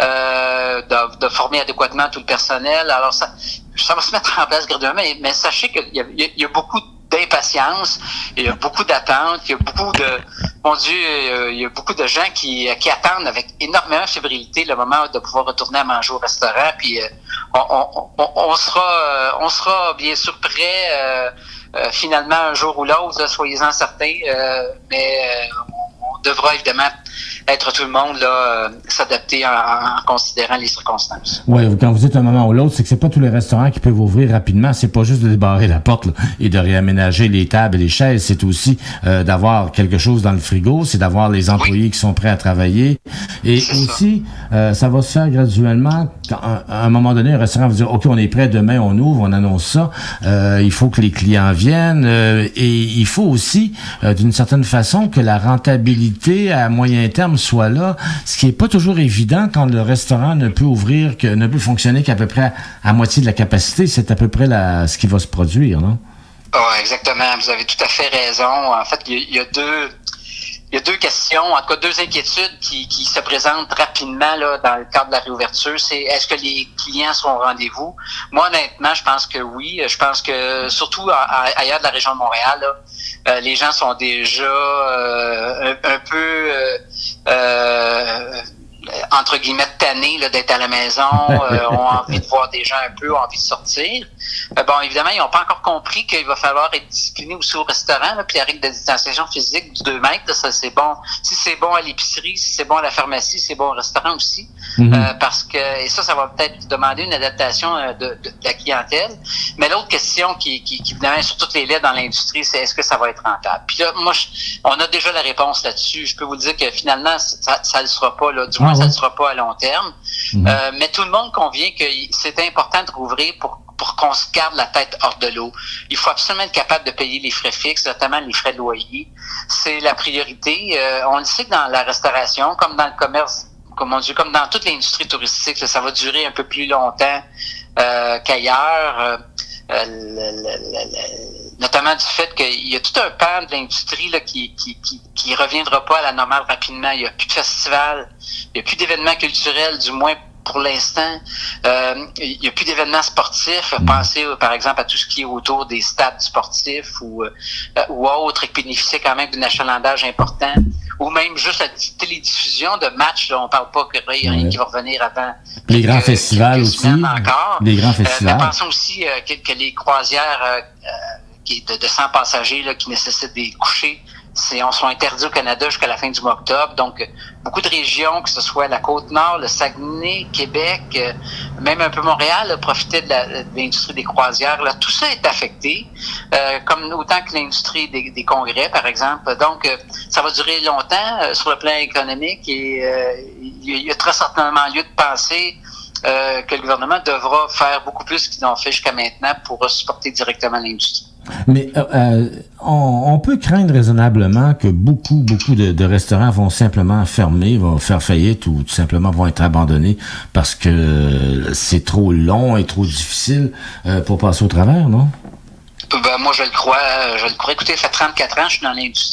E: euh, de, de former adéquatement tout le personnel. Alors, ça, ça va se mettre en place graduellement, mais, mais sachez qu'il y a, il y a beaucoup d'impatience, il y a beaucoup d'attentes, il y a beaucoup de, mon Dieu, il y a beaucoup de gens qui, qui attendent avec énormément de fébrilité le moment de pouvoir retourner à manger au restaurant, puis on, on, on, on sera, on sera bien sûr prêt euh, euh, finalement un jour ou l'autre, soyez-en certains, euh, mais on, on devra évidemment être tout le monde là, euh, s'adapter en, en considérant les circonstances.
B: Oui, quand vous dites un moment ou l'autre, c'est que c'est pas tous les restaurants qui peuvent ouvrir rapidement. C'est pas juste de débarrer la porte là, et de réaménager les tables et les chaises. C'est aussi euh, d'avoir quelque chose dans le frigo. C'est d'avoir les employés oui. qui sont prêts à travailler. Et c'est aussi, ça. Euh, ça va se faire graduellement. Quand, à un moment donné, un restaurant va dire, OK, on est prêt, demain on ouvre, on annonce ça. Euh, il faut que les clients viennent. Euh, et il faut aussi, euh, d'une certaine façon, que la rentabilité à moyen terme soit là, ce qui est pas toujours évident quand le restaurant ne peut ouvrir, que ne peut fonctionner qu'à peu près à, à moitié de la capacité. C'est à peu près la, ce qui va se produire, non?
E: Oh, exactement. Vous avez tout à fait raison. En fait, il y, y a deux, il y a deux questions, en tout cas deux inquiétudes qui, qui se présentent rapidement là dans le cadre de la réouverture. C'est est-ce que les clients seront au rendez-vous? Moi, honnêtement, je pense que oui. Je pense que surtout à, à, ailleurs de la région de Montréal, là, euh, les gens sont déjà euh, un, un peu euh, euh, entre guillemets tannés là, d'être à la maison, euh, ont envie de voir des gens un peu, ont envie de sortir. Euh, bon, évidemment, ils n'ont pas encore compris qu'il va falloir être discipliné aussi au restaurant, là, puis la règle de distanciation physique du deux mètres, là, ça c'est bon. Si c'est bon à l'épicerie, si c'est bon à la pharmacie, c'est bon au restaurant aussi. Mm-hmm. Euh, parce que, et ça, ça va peut-être demander une adaptation euh, de, de, de la clientèle. Mais l'autre question qui, qui, qui évidemment, sur toutes les lettres dans l'industrie, c'est est-ce que ça va être rentable? Puis là, moi, je, on a déjà la réponse là-dessus. Je peux vous dire que finalement, ça ne le sera pas, là. Du moins, ah, ça ne sera pas à long terme. Mm-hmm. Euh, mais tout le monde convient que c'est important de rouvrir pour pour qu'on se garde la tête hors de l'eau. Il faut absolument être capable de payer les frais fixes, notamment les frais de loyer. C'est la priorité. Euh, on le sait que dans la restauration, comme dans le commerce, comme on dit, comme dans toute l'industrie touristique, là, ça va durer un peu plus longtemps euh, qu'ailleurs. Euh, euh, le, le, le, notamment du fait qu'il y a tout un pan de l'industrie là, qui, qui, qui, qui reviendra pas à la normale rapidement. Il n'y a plus de festivals, il n'y a plus d'événements culturels, du moins pour l'instant. Euh, il n'y a plus d'événements sportifs. Pensez, par exemple, à tout ce qui est autour des stades sportifs ou, euh, ou autres, qui bénéficient quand même d'un achalandage important. Ou même juste la télédiffusion de matchs. Là, on ne parle pas que rien ouais. qui va revenir avant.
B: Les grands quelques, festivals quelques aussi.
E: Encore.
B: Les grands festivals.
E: Euh, mais pensons aussi euh, que, que les croisières euh, qui, de, de cent passagers là, qui nécessitent des couchers, C'est, on sont interdits au Canada jusqu'à la fin du mois d'octobre. Donc, beaucoup de régions, que ce soit la Côte-Nord, le Saguenay, Québec, euh, même un peu Montréal, là, profiter de, la, de l'industrie des croisières. Là, tout ça est affecté, euh, comme autant que l'industrie des, des congrès, par exemple. Donc, euh, ça va durer longtemps euh, sur le plan économique et euh, il y a très certainement lieu de penser euh, que le gouvernement devra faire beaucoup plus qu'ils l'ont fait jusqu'à maintenant pour supporter directement l'industrie.
B: Mais euh, euh, on, on peut craindre raisonnablement que beaucoup, beaucoup de, de restaurants vont simplement fermer, vont faire faillite ou tout simplement vont être abandonnés parce que c'est trop long et trop difficile euh, pour passer au travers, non?
E: Ben, moi, je le crois. Je le crois. Écoutez, ça fait trente-quatre ans que je suis dans l'industrie.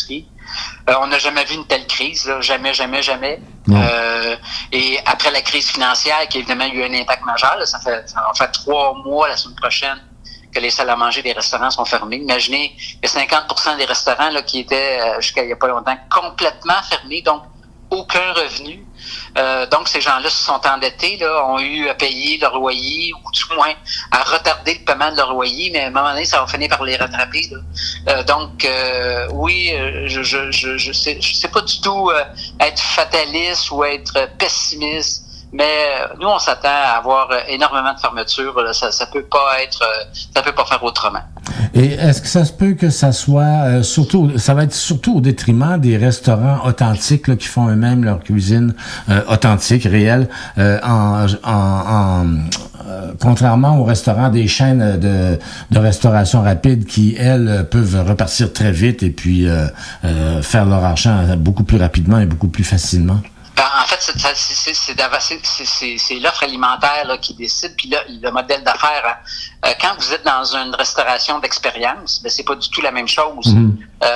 E: Euh, on n'a jamais vu une telle crise, là. Jamais, jamais, jamais. Euh, et après la crise financière, qui évidemment a eu un impact majeur, là, ça fait ça va faire trois mois la semaine prochaine que les salles à manger des restaurants sont fermées. Imaginez, il y a cinquante pour cent des restaurants là, qui étaient, euh, jusqu'à il n'y a pas longtemps, complètement fermés, donc aucun revenu. Euh, donc, ces gens-là se sont endettés, là, ont eu à payer leur loyer, ou du moins à retarder le paiement de leur loyer, mais à un moment donné, ça va finir par les rattraper. Là. Euh, donc, euh, oui, je je je je sais, je sais pas du tout euh, être fataliste ou être pessimiste. Mais nous, on s'attend à avoir énormément de fermetures. Là. Ça, ça peut pas être, ça peut pas faire autrement.
B: Et est-ce que ça se peut que ça soit euh, surtout, ça va être surtout au détriment des restaurants authentiques là, qui font eux-mêmes leur cuisine euh, authentique, réelle, euh, en, en, en euh, contrairement aux restaurants des chaînes de, de restauration rapide qui elles peuvent repartir très vite et puis euh, euh, faire leur argent beaucoup plus rapidement et beaucoup plus facilement.
E: En fait, c'est, c'est, c'est, c'est, c'est l'offre alimentaire là, qui décide, puis là, le modèle d'affaires. Hein. Quand vous êtes dans une restauration d'expérience, ben c'est pas du tout la même chose. Mm-hmm.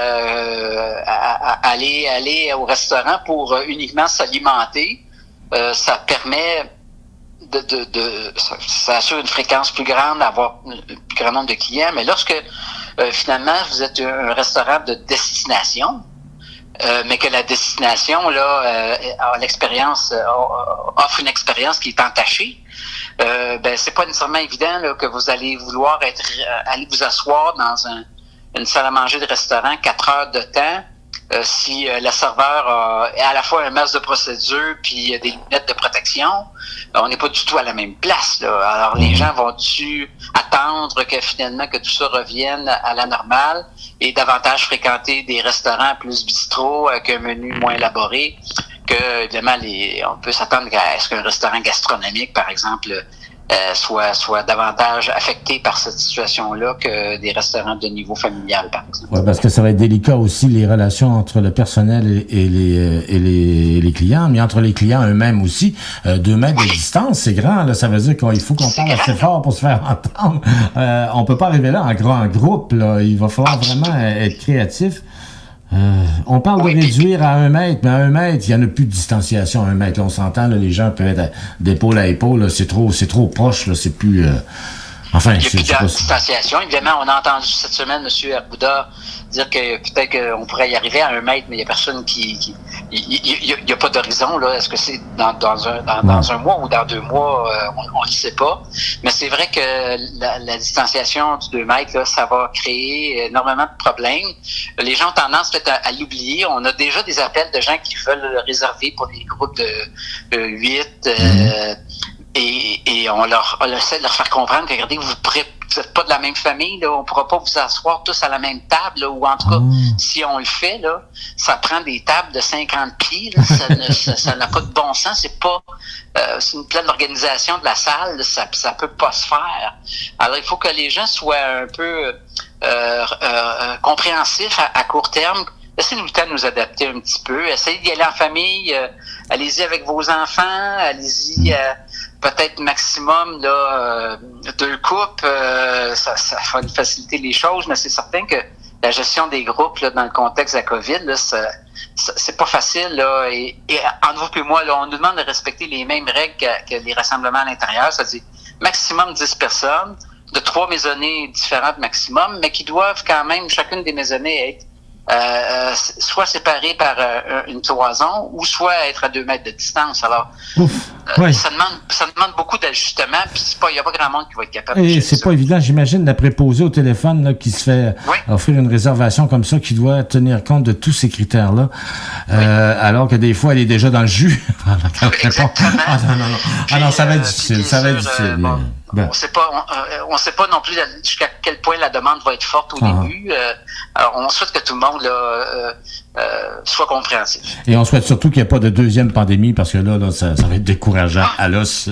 E: Euh, à, à, aller, aller au restaurant pour uniquement s'alimenter, euh, ça permet de, de, de ça, ça assure une fréquence plus grande, d'avoir un plus grand nombre de clients. Mais lorsque euh, finalement vous êtes un restaurant de destination, Euh, mais que la destination là euh, a l'expérience euh, offre une expérience qui est entachée, euh, ben c'est pas nécessairement évident là, que vous allez vouloir être euh, aller vous asseoir dans un, une salle à manger de restaurant quatre heures de temps euh, si euh, le serveur a à la fois un masque de procédure puis euh, des lunettes de protection. Euh, on n'est pas du tout à la même place là. Alors les gens vont-tu attendre que finalement que tout ça revienne à la normale et davantage fréquenter des restaurants plus bistrot avec un menu moins élaboré que, évidemment, les, on peut s'attendre à ce qu'un restaurant gastronomique, par exemple, euh, soit, soit davantage affecté par cette situation-là que des restaurants de niveau familial, par exemple.
B: Oui, parce que ça va être délicat aussi, les relations entre le personnel et, et, les, et les, les clients, mais entre les clients eux-mêmes aussi. Euh, deux mètres oui. de distance, c'est grand, là. Ça veut dire qu'il faut qu'on parle assez fort pour se faire entendre. Euh, on peut pas arriver là en grand groupe, là. Il va falloir vraiment être créatif. Euh, on parle oui, de réduire puis, à un mètre, mais à un mètre, il n'y en a plus de distanciation à un mètre. Là, on s'entend, là, les gens peuvent être d'épaule à épaule. Là, c'est trop, c'est trop proche. Là, c'est plus. Euh, enfin,
E: il n'y a
B: c'est,
E: plus
B: c'est
E: de distanciation. Évidemment, on a entendu cette semaine M. Arruda dire que peut-être qu'on pourrait y arriver à un mètre, mais il n'y a personne qui. qui il n'y a, a pas d'horizon. Là. Est-ce que c'est dans, dans, un, dans, dans un mois ou dans deux mois? Euh, on ne le sait pas. Mais c'est vrai que la, la distanciation du deux mètres, là, ça va créer énormément de problèmes. Les gens ont tendance peut-être à, à l'oublier. On a déjà des appels de gens qui veulent le réserver pour des groupes de, de huit. Euh, et, et on leur on essaie de leur faire comprendre que, regardez, vous pourrez vous n'êtes pas de la même famille, là, on ne pourra pas vous asseoir tous à la même table, là, ou en tout cas, mmh. si on le fait, là, ça prend des tables de cinquante pieds, là, ça, ne, ça, ça n'a pas de bon sens, c'est pas, euh, c'est une pleine organisation de la salle, là, ça, ça peut pas se faire. Alors, il faut que les gens soient un peu euh, euh, compréhensifs à, à court terme. Laissez-nous le temps de nous adapter un petit peu. Essayez d'y aller en famille. Euh, allez-y avec vos enfants. Allez-y euh, peut-être maximum là, euh, deux couples. Euh, ça, ça va nous faciliter les choses, mais c'est certain que la gestion des groupes là, dans le contexte de la COVID, là, ça, ça, c'est pas facile. Là, et, et entre vous et moi, là, on nous demande de respecter les mêmes règles que, que les rassemblements à l'intérieur, c'est-à-dire maximum dix personnes, de trois maisonnées différentes maximum, mais qui doivent quand même, chacune des maisonnées, être Euh, soit séparés par euh, une cloison ou soit être à deux mètres de distance. Alors, Ouf, euh, oui. ça demande ça demande beaucoup d'ajustements, puis il n'y a pas grand monde qui va être capable
B: Et
E: de
B: c'est
E: ça.
B: Pas évident, j'imagine, la préposée au téléphone là, qui se fait oui. offrir une réservation comme ça, qui doit tenir compte de tous ces critères-là, oui. euh, alors que des fois, elle est déjà dans le jus.
E: Exactement.
B: Ah non, non, non.
E: Puis,
B: ah non, ça va être
E: euh,
B: difficile, ça va être difficile.
E: Euh, bon, ben. On sait pas, on, on sait pas non plus jusqu'à quel point la demande va être forte au ah. début. Euh, alors, on souhaite que tout le monde là, euh, euh, soit compréhensif.
B: Et on souhaite surtout qu'il n'y ait pas de deuxième pandémie, parce que là, là ça, ça va être décourageant ah. à l'os.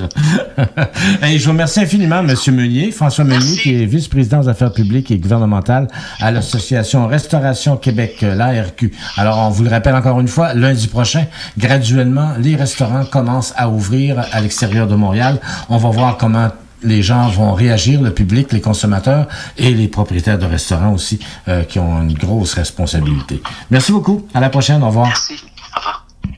B: Et je vous remercie infiniment, M. Meunier, François Meunier, Merci. qui est vice-président des affaires publiques et gouvernementales à l'Association Restauration Québec, l'A R Q. Alors, on vous le rappelle encore une fois, lundi prochain, graduellement, les restaurants commencent à ouvrir à l'extérieur de Montréal. On va voir comment les gens vont réagir, le public, les consommateurs et les propriétaires de restaurants aussi, euh, qui ont une grosse responsabilité. Merci beaucoup. À la prochaine. Au revoir.
E: Merci. Au revoir.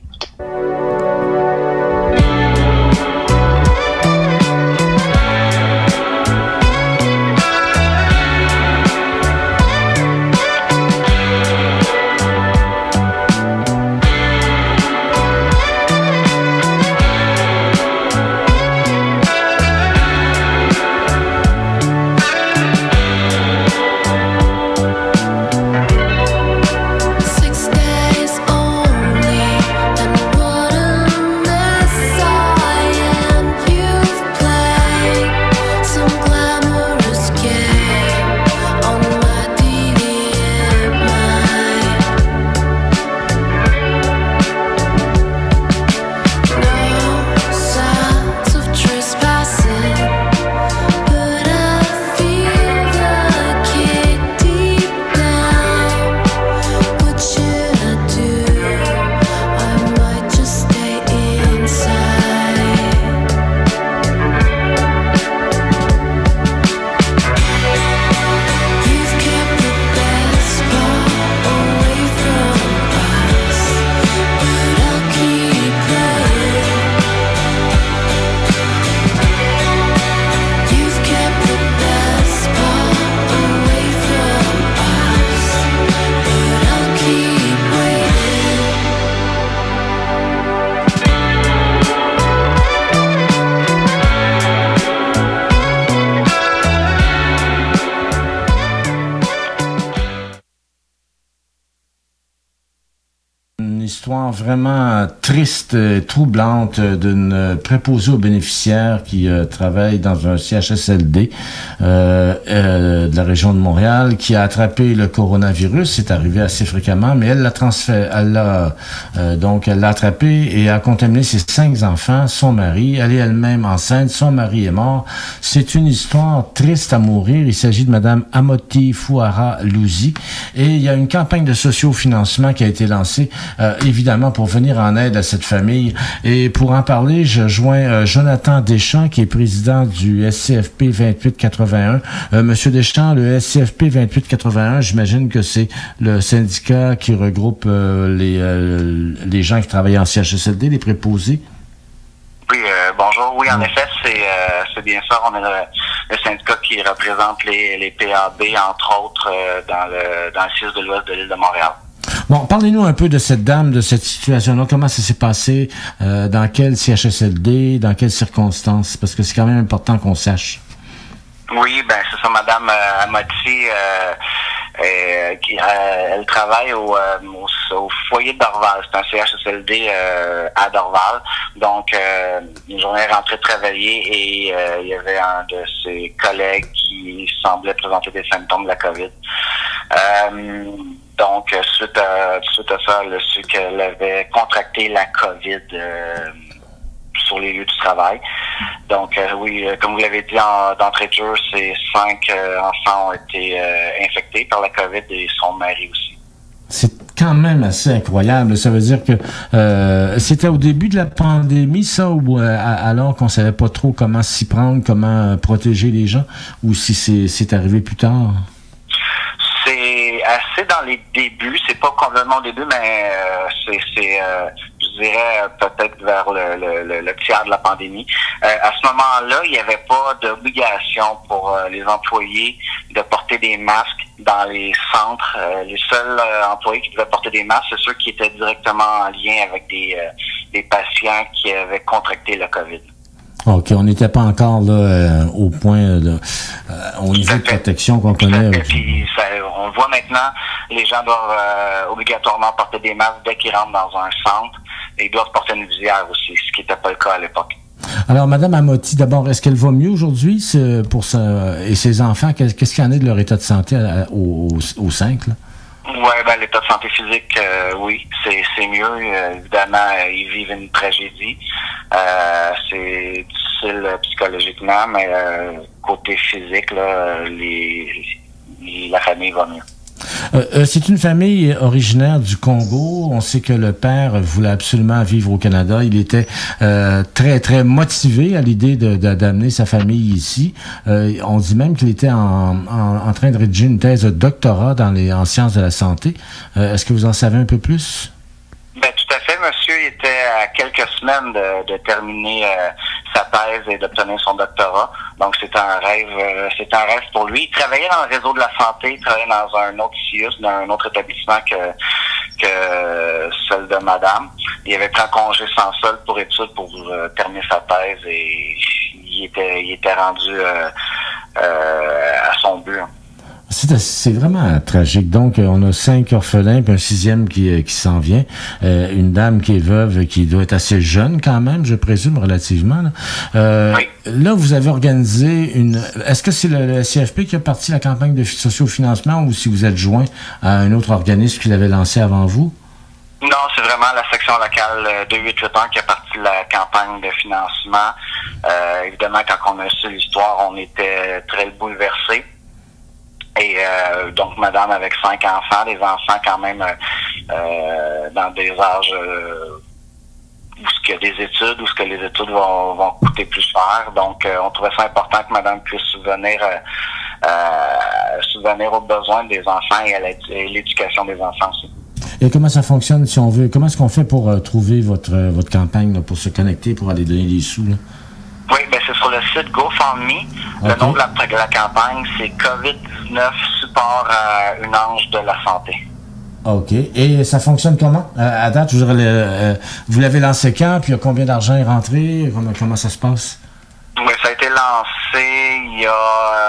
B: Histoire vraiment triste, troublante d'une préposée aux bénéficiaires qui euh, travaille dans un C H S L D euh, euh, de la région de Montréal, qui a attrapé le coronavirus. C'est arrivé assez fréquemment, mais elle l'a transféré, elle l'a euh, donc elle l'a attrapé et a contaminé ses cinq enfants, son mari. Elle est elle-même enceinte, son mari est mort. C'est une histoire triste à mourir. Il s'agit de Madame Amoti Fouara Louzi et il y a une campagne de sociofinancement qui a été lancée. Euh, évidemment, pour venir en aide à cette famille. Et pour en parler, je joins euh, Jonathan Deschamps, qui est président du S C F P vingt-huit quatre-vingt-un. Euh, Monsieur Deschamps, le S C F P vingt-huit quatre-vingt-un, j'imagine que c'est le syndicat qui regroupe euh, les, euh, les gens qui travaillent en C H S L D, les préposés.
F: Oui, euh, bonjour. Oui, en effet, c'est euh, c'est bien ça. On est le, le syndicat qui représente les, les P A B, entre autres, euh, dans le dans le C I S de l'Ouest de l'île de Montréal.
B: Bon, parlez-nous un peu de cette dame, de cette situation-là. Comment ça s'est passé? Euh, dans quel C H S L D? Dans quelles circonstances? Parce que c'est quand même important qu'on sache.
F: Oui, ben c'est ça, Madame euh, Amoti, euh, euh, qui, euh, elle travaille au, euh, au, au foyer de Dorval. C'est un C H S L D euh, à Dorval. Donc, euh, une journée rentrée travailler et euh, il y avait un de ses collègues qui semblait présenter des symptômes de la COVID. Euh, donc, suite à, suite à ça, elle a su qu'elle avait contracté la COVID euh, sur les lieux du travail. Donc, euh, oui, comme vous l'avez dit en, d'entrée de jeu, ces cinq euh, enfants ont été euh, infectés par la COVID et son mari aussi.
B: C'est quand même assez incroyable. Ça veut dire que euh, c'était au début de la pandémie, ça, ou euh, alors qu'on savait pas trop comment s'y prendre, comment protéger les gens, ou si c'est, c'est arrivé plus tard?
F: C'est assez dans les débuts. C'est pas complètement au début, mais euh, c'est, c'est euh, je dirais peut-être vers le, le, le, le tiers de la pandémie. Euh, à ce moment-là, il n'y avait pas d'obligation pour euh, les employés de porter des masques dans les centres. Euh, les seuls euh, employés qui devaient porter des masques, c'est ceux qui étaient directement en lien avec des, euh, des patients qui avaient contracté le COVID.
B: OK, on n'était pas encore là euh, au point de, euh, au niveau de protection qu'on connaît.
F: Puis, ça, on voit maintenant, les gens doivent euh, obligatoirement porter des masques dès qu'ils rentrent dans un centre et ils doivent porter une visière aussi, ce qui n'était pas le cas à l'époque.
B: Alors, Madame Amoti, d'abord, est-ce qu'elle va mieux aujourd'hui pour ça, et ses enfants? Qu'est-ce qu'il y en est de leur état de santé à, aux, aux cinq, là?
F: Oui, ben, l'état de santé physique, euh, oui, c'est, c'est mieux. Euh, évidemment, euh, ils vivent une tragédie. Euh, c'est difficile euh, psychologiquement, mais euh, côté physique, là, les, les, la famille va mieux.
B: Euh, euh, c'est une famille originaire du Congo. On sait que le père voulait absolument vivre au Canada. Il était euh, très, très motivé à l'idée de, de, d'amener sa famille ici. Euh, on dit même qu'il était en, en, en train de rédiger une thèse de doctorat dans les, en sciences de la santé. Euh, est-ce que vous en savez un peu plus?
F: Ben, tout à fait, monsieur. Il était à quelques semaines de, de terminer euh, sa thèse et d'obtenir son doctorat. Donc, c'était un rêve, euh, c'était un rêve pour lui. Il travaillait dans le réseau de la santé, il travaillait dans un autre C I U S, dans un autre établissement que, que celle de madame. Il avait pris un congé sans solde pour études pour euh, terminer sa thèse et il était, il était rendu euh, euh, à son but.
B: C'est, c'est vraiment tragique. Donc, on a cinq orphelins, puis un sixième qui, qui s'en vient. Euh, une dame qui est veuve, qui doit être assez jeune quand même, je présume, relativement. Là, euh,
F: oui.
B: Là vous avez organisé une... Est-ce que c'est le, le C F P qui a parti la campagne de sociofinancement ou si vous êtes joint à un autre organisme qui l'avait lancé avant vous?
F: Non, c'est vraiment la section locale de huit huit un qui a parti de la campagne de financement. Euh, évidemment, quand on a su l'histoire, on était très bouleversés. Et euh, donc, madame avec cinq enfants, des enfants quand même euh, dans des âges euh, où ce que des études, où ce que les études vont, vont coûter plus cher. Donc, euh, on trouvait ça important que madame puisse subvenir, euh, euh, subvenir aux besoins des enfants et à l'éducation des enfants aussi.
B: Et comment ça fonctionne, si on veut? Comment est-ce qu'on fait pour euh, trouver votre euh, votre campagne, là, pour se connecter, pour aller donner des sous, là?
F: Oui, ben c'est sur le site GoFundMe. Okay. Le nom de la, de la campagne, c'est COVID dix-neuf, support à une ange de la santé.
B: OK. Et ça fonctionne comment? Euh, à date, je voudrais le, euh, vous l'avez lancé quand? Puis il y a combien d'argent est rentré? Comment, comment ça se passe?
F: Oui, ça a été lancé il y a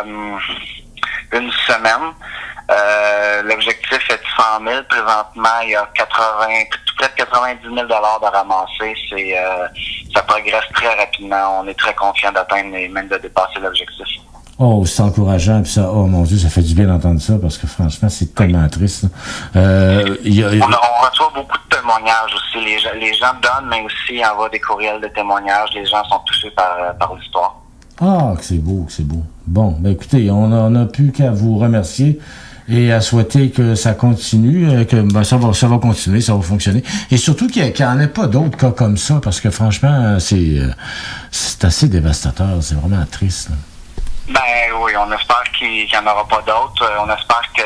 F: euh, une semaine. Euh, l'objectif est de cent mille. Présentement, il y a quatre-vingts, près de quatre-vingt-dix mille dollars de ramasser. C'est, euh, ça progresse très rapidement. On est très confiant d'atteindre et même de dépasser l'objectif.
B: Oh, c'est encourageant. Puis ça, oh mon Dieu, ça fait du bien d'entendre ça parce que franchement, c'est tellement oui. triste. Euh, y a, y a...
F: On, a, on reçoit beaucoup de témoignages aussi. Les gens, les gens donnent, mais aussi envoient des courriels de témoignages. Les gens sont touchés par, par l'histoire.
B: Ah, que c'est beau, que c'est beau. Bon, ben écoutez, on a, on a plus qu'à vous remercier et à souhaiter que ça continue, que ben, ça va ça va continuer, ça va fonctionner. Et surtout qu'il n'y en ait pas d'autres cas comme ça, parce que franchement, c'est c'est assez dévastateur, c'est vraiment triste. Là.
F: Ben oui, on espère qu'il n'y en aura pas d'autres. On espère que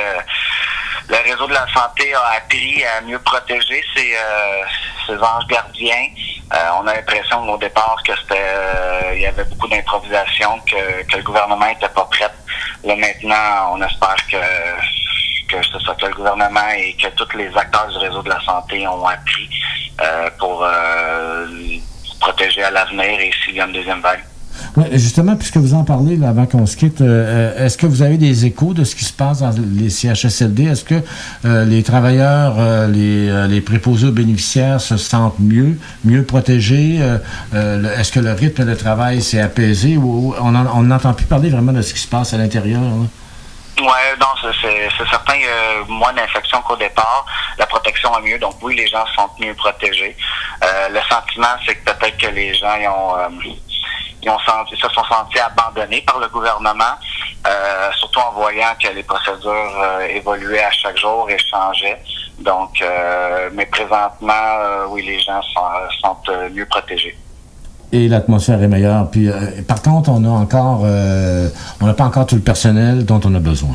F: le réseau de la santé a appris à mieux protéger ses, euh, ses anges gardiens. Euh, on a l'impression au départ que c'était euh, il y avait beaucoup d'improvisation, que, que le gouvernement n'était pas prêt. Là maintenant, on espère que que c'est ça, que le gouvernement et que tous les acteurs du réseau de la santé ont appris euh, pour euh, se protéger à l'avenir et s'il y a une deuxième vague.
B: Oui, justement, puisque vous en parlez là, avant qu'on se quitte, euh, est-ce que vous avez des échos de ce qui se passe dans les C H S L D? Est-ce que euh, les travailleurs, euh, les, euh, les préposés aux bénéficiaires se sentent mieux, mieux protégés? Euh, euh, est-ce que le rythme de travail s'est apaisé? Ou on n'entend plus parler vraiment de ce qui se passe à l'intérieur? Hein?
F: Oui, non, c'est certain, il y a moins d'infections qu'au départ. La protection est mieux, donc oui, les gens se sentent mieux protégés. Euh, le sentiment, c'est que peut-être que les gens ils ont... Euh, Ils, ont senti, se sont sentis abandonnés par le gouvernement, euh, surtout en voyant que les procédures euh, évoluaient à chaque jour et changeaient. Donc, euh, mais présentement, euh, oui, les gens sont, sont euh, mieux protégés.
B: Et l'atmosphère est meilleure. Puis, euh, par contre, on a encore, euh, on n'a pas encore tout le personnel dont on a besoin.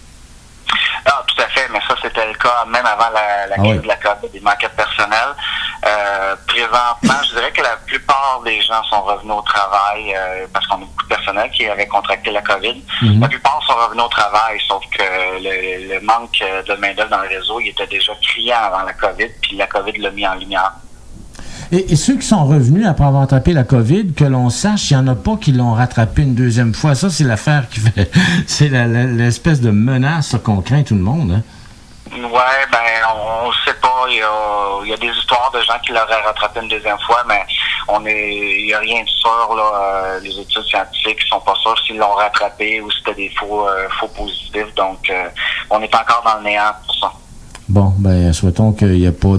F: Ah, tout à fait, mais ça, c'était le cas même avant la, la crise ah oui. de la COVID, des manquets de personnel. Euh, présentement, je dirais que la plupart des gens sont revenus au travail euh, parce qu'on a beaucoup de personnel qui avait contracté la COVID. Mm-hmm. La plupart sont revenus au travail, sauf que le, le manque de main-d'œuvre dans le réseau, il était déjà criant avant la COVID, puis la COVID l'a mis en lumière.
B: Et, et ceux qui sont revenus après avoir attrapé la COVID, que l'on sache, il n'y en a pas qui l'ont rattrapé une deuxième fois. Ça, c'est l'affaire qui fait... C'est l'espèce de menace qu'on craint tout le monde, hein?
F: Ouais, ben, on ne sait pas. Il y, a, il y a des histoires de gens qui l'auraient rattrapé une deuxième fois, mais on est, il n'y a rien de sûr, là. Les études scientifiques ne sont pas sûrs s'ils l'ont rattrapé ou si c'était des faux, euh, faux positifs. Donc, euh, on est encore dans le néant pour ça.
B: Bon, ben, souhaitons qu'il n'y ait pas de,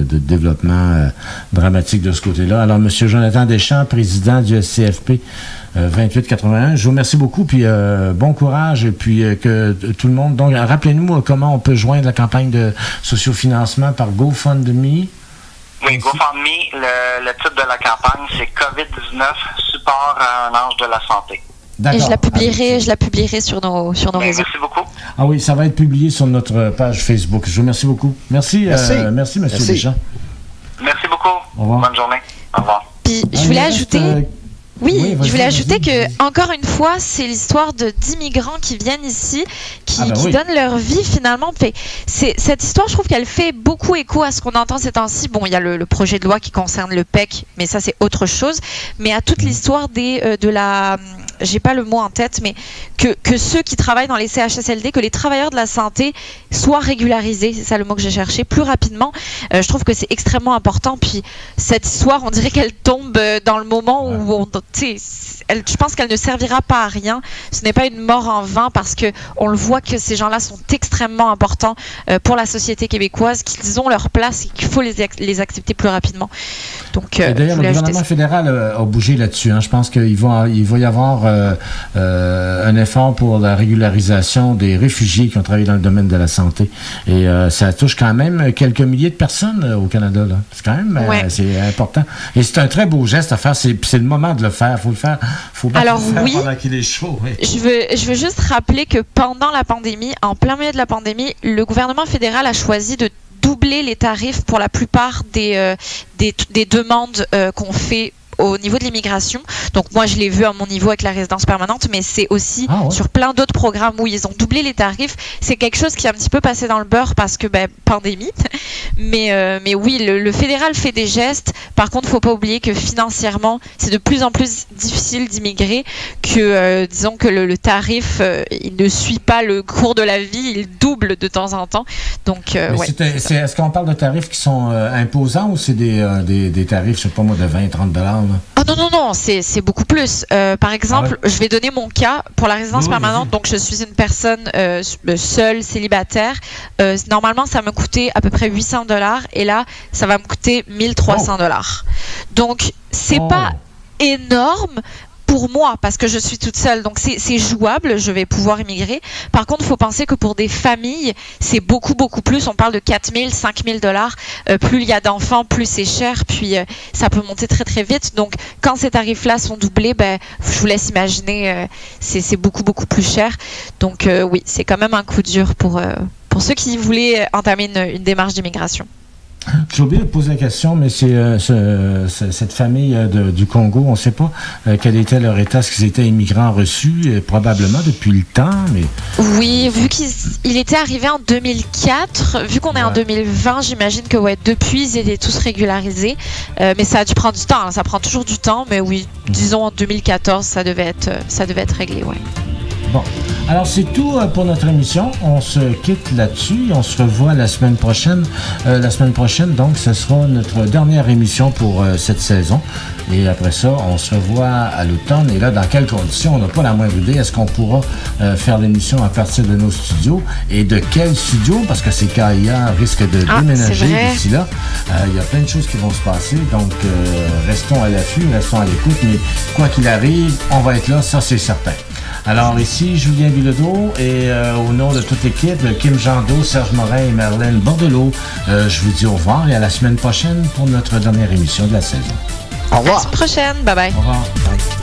B: de développement euh, dramatique de ce côté-là. Alors, M. Jonathan Deschamps, président du S C F P euh, vingt-huit quatre-vingt-un, je vous remercie beaucoup, puis euh, bon courage, et puis euh, que tout le monde... Donc, rappelez-nous euh, comment on peut joindre la campagne de sociofinancement par GoFundMe.
F: Oui, GoFundMe, le, le titre de la campagne, c'est COVID dix-neuf, support à un ange de la santé.
A: Et je la publierai, je la publierai sur nos, sur nos
F: Bien,
A: réseaux.
F: merci beaucoup.
B: Ah oui, ça va être publié sur notre page Facebook. Je vous remercie beaucoup. Merci, merci, euh, merci M. Deschamps.
F: Merci beaucoup.
B: Au revoir.
F: Bonne journée. Au revoir.
A: Puis, je voulais ajouter... Euh... Oui,
B: oui
A: je voulais ajouter que, encore une fois, c'est l'histoire de d'immigrants qui viennent ici, qui, ah ben qui oui. donnent leur vie finalement. C'est, cette histoire, je trouve qu'elle fait beaucoup écho à ce qu'on entend ces temps-ci. Bon, il y a le, le projet de loi qui concerne le P E C, mais ça, c'est autre chose. Mais à toute l'histoire des euh, de la... J'ai pas le mot en tête, mais que, que ceux qui travaillent dans les C H S L D, que les travailleurs de la santé soient régularisés, c'est ça le mot que j'ai cherché, plus rapidement. Euh, je trouve que c'est extrêmement important. Puis cette histoire, on dirait qu'elle tombe dans le moment où on... Elle, je pense qu'elle ne servira pas à rien. Ce n'est pas une mort en vain parce que on le voit que ces gens-là sont extrêmement importants euh, pour la société québécoise, qu'ils ont leur place et qu'il faut les, les accepter plus rapidement. Donc, euh,
B: d'ailleurs, le gouvernement fédéral a, a bougé là-dessus. Hein. Je pense qu'il va, il va y avoir euh, euh, un effort pour la régularisation des réfugiés qui ont travaillé dans le domaine de la santé. Et euh, ça touche quand même quelques milliers de personnes euh, au Canada. Là. C'est quand même ouais. euh, c'est important. Et c'est un très beau geste à faire. C'est, c'est le moment de le faire. Il faut le faire. Faut pas
A: Alors
B: le faire
A: oui,
B: pendant qu'il est chaud. Oui.
A: Je veux, je veux juste rappeler que pendant la pandémie, en plein milieu de la pandémie, le gouvernement fédéral a choisi de doubler les tarifs pour la plupart des, euh, des, des demandes euh, qu'on fait au niveau de l'immigration. Donc moi, je l'ai vu à mon niveau avec la résidence permanente, mais c'est aussi ah ouais. sur plein d'autres programmes où ils ont doublé les tarifs. C'est quelque chose qui est un petit peu passé dans le beurre parce que, ben, pandémie. Mais, euh, mais oui, le, le fédéral fait des gestes. Par contre, il ne faut pas oublier que financièrement, c'est de plus en plus difficile d'immigrer, que, euh, disons que le, le tarif, euh, il ne suit pas le cours de la vie, il double de temps en temps. Donc, euh, ouais,
B: c'est, c'est, est-ce qu'on parle de tarifs qui sont euh, imposants ou c'est des, euh, des, des tarifs, je ne sais pas moi, de vingt à trente dollars?
A: Oh non, non, non, c'est, c'est beaucoup plus. Euh, par exemple, ah ouais. je vais donner mon cas pour la résidence oui, permanente. Oui. Donc, je suis une personne euh, seule, célibataire. Euh, normalement, ça me coûtait à peu près huit cents dollars et là, ça va me coûter mille trois cents dollars. Oh. Donc, c'est oh. pas énorme pour moi, parce que je suis toute seule. Donc, c'est, c'est jouable, je vais pouvoir immigrer. Par contre, il faut penser que pour des familles, c'est beaucoup, beaucoup plus. On parle de quatre mille, cinq mille dollars. Euh, plus il y a d'enfants, plus c'est cher. Puis, euh, ça peut monter très, très vite. Donc, quand ces tarifs-là sont doublés, ben, je vous laisse imaginer, euh, c'est, c'est beaucoup, beaucoup plus cher. Donc, euh, oui, c'est quand même un coup dur pour, euh, pour ceux qui voulaient entamer une, une démarche d'immigration.
B: J'ai oublié de poser la question, mais c'est euh, ce, ce, cette famille euh, de, du Congo, on ne sait pas euh, quel était leur état, est-ce qu'ils étaient immigrants reçus, euh, probablement depuis le temps, mais...
A: Oui, vu qu'il il était arrivé en deux mille quatre, vu qu'on est ouais. en deux mille vingt, j'imagine que ouais, depuis, ils étaient tous régularisés, euh, mais ça a dû prendre du temps, hein, ça prend toujours du temps, mais oui, disons en deux mille quatorze, ça devait être, ça devait être réglé, ouais.
B: Bon, alors c'est tout pour notre émission. On se quitte là-dessus. On se revoit la semaine prochaine. Euh, la semaine prochaine, donc, ce sera notre dernière émission pour euh, cette saison. Et après ça, on se revoit à l'automne. Et là, dans quelles conditions? On n'a pas la moindre idée. Est-ce qu'on pourra euh, faire l'émission à partir de nos studios? Et de quel studio? Parce que C K I A risque de ah, déménager d'ici là. Il euh, y a plein de choses qui vont se passer. Donc, euh, restons à l'affût, restons à l'écoute. Mais quoi qu'il arrive, on va être là, ça c'est certain. Alors ici, Julien Bilodeau et euh, au nom de toute l'équipe, Kim Jandot, Serge Morin et Marlène Bordelot, euh, je vous dis au revoir et à la semaine prochaine pour notre dernière émission de la saison.
C: Au revoir.
A: À la semaine prochaine. Bye bye.
B: Au revoir. Bye.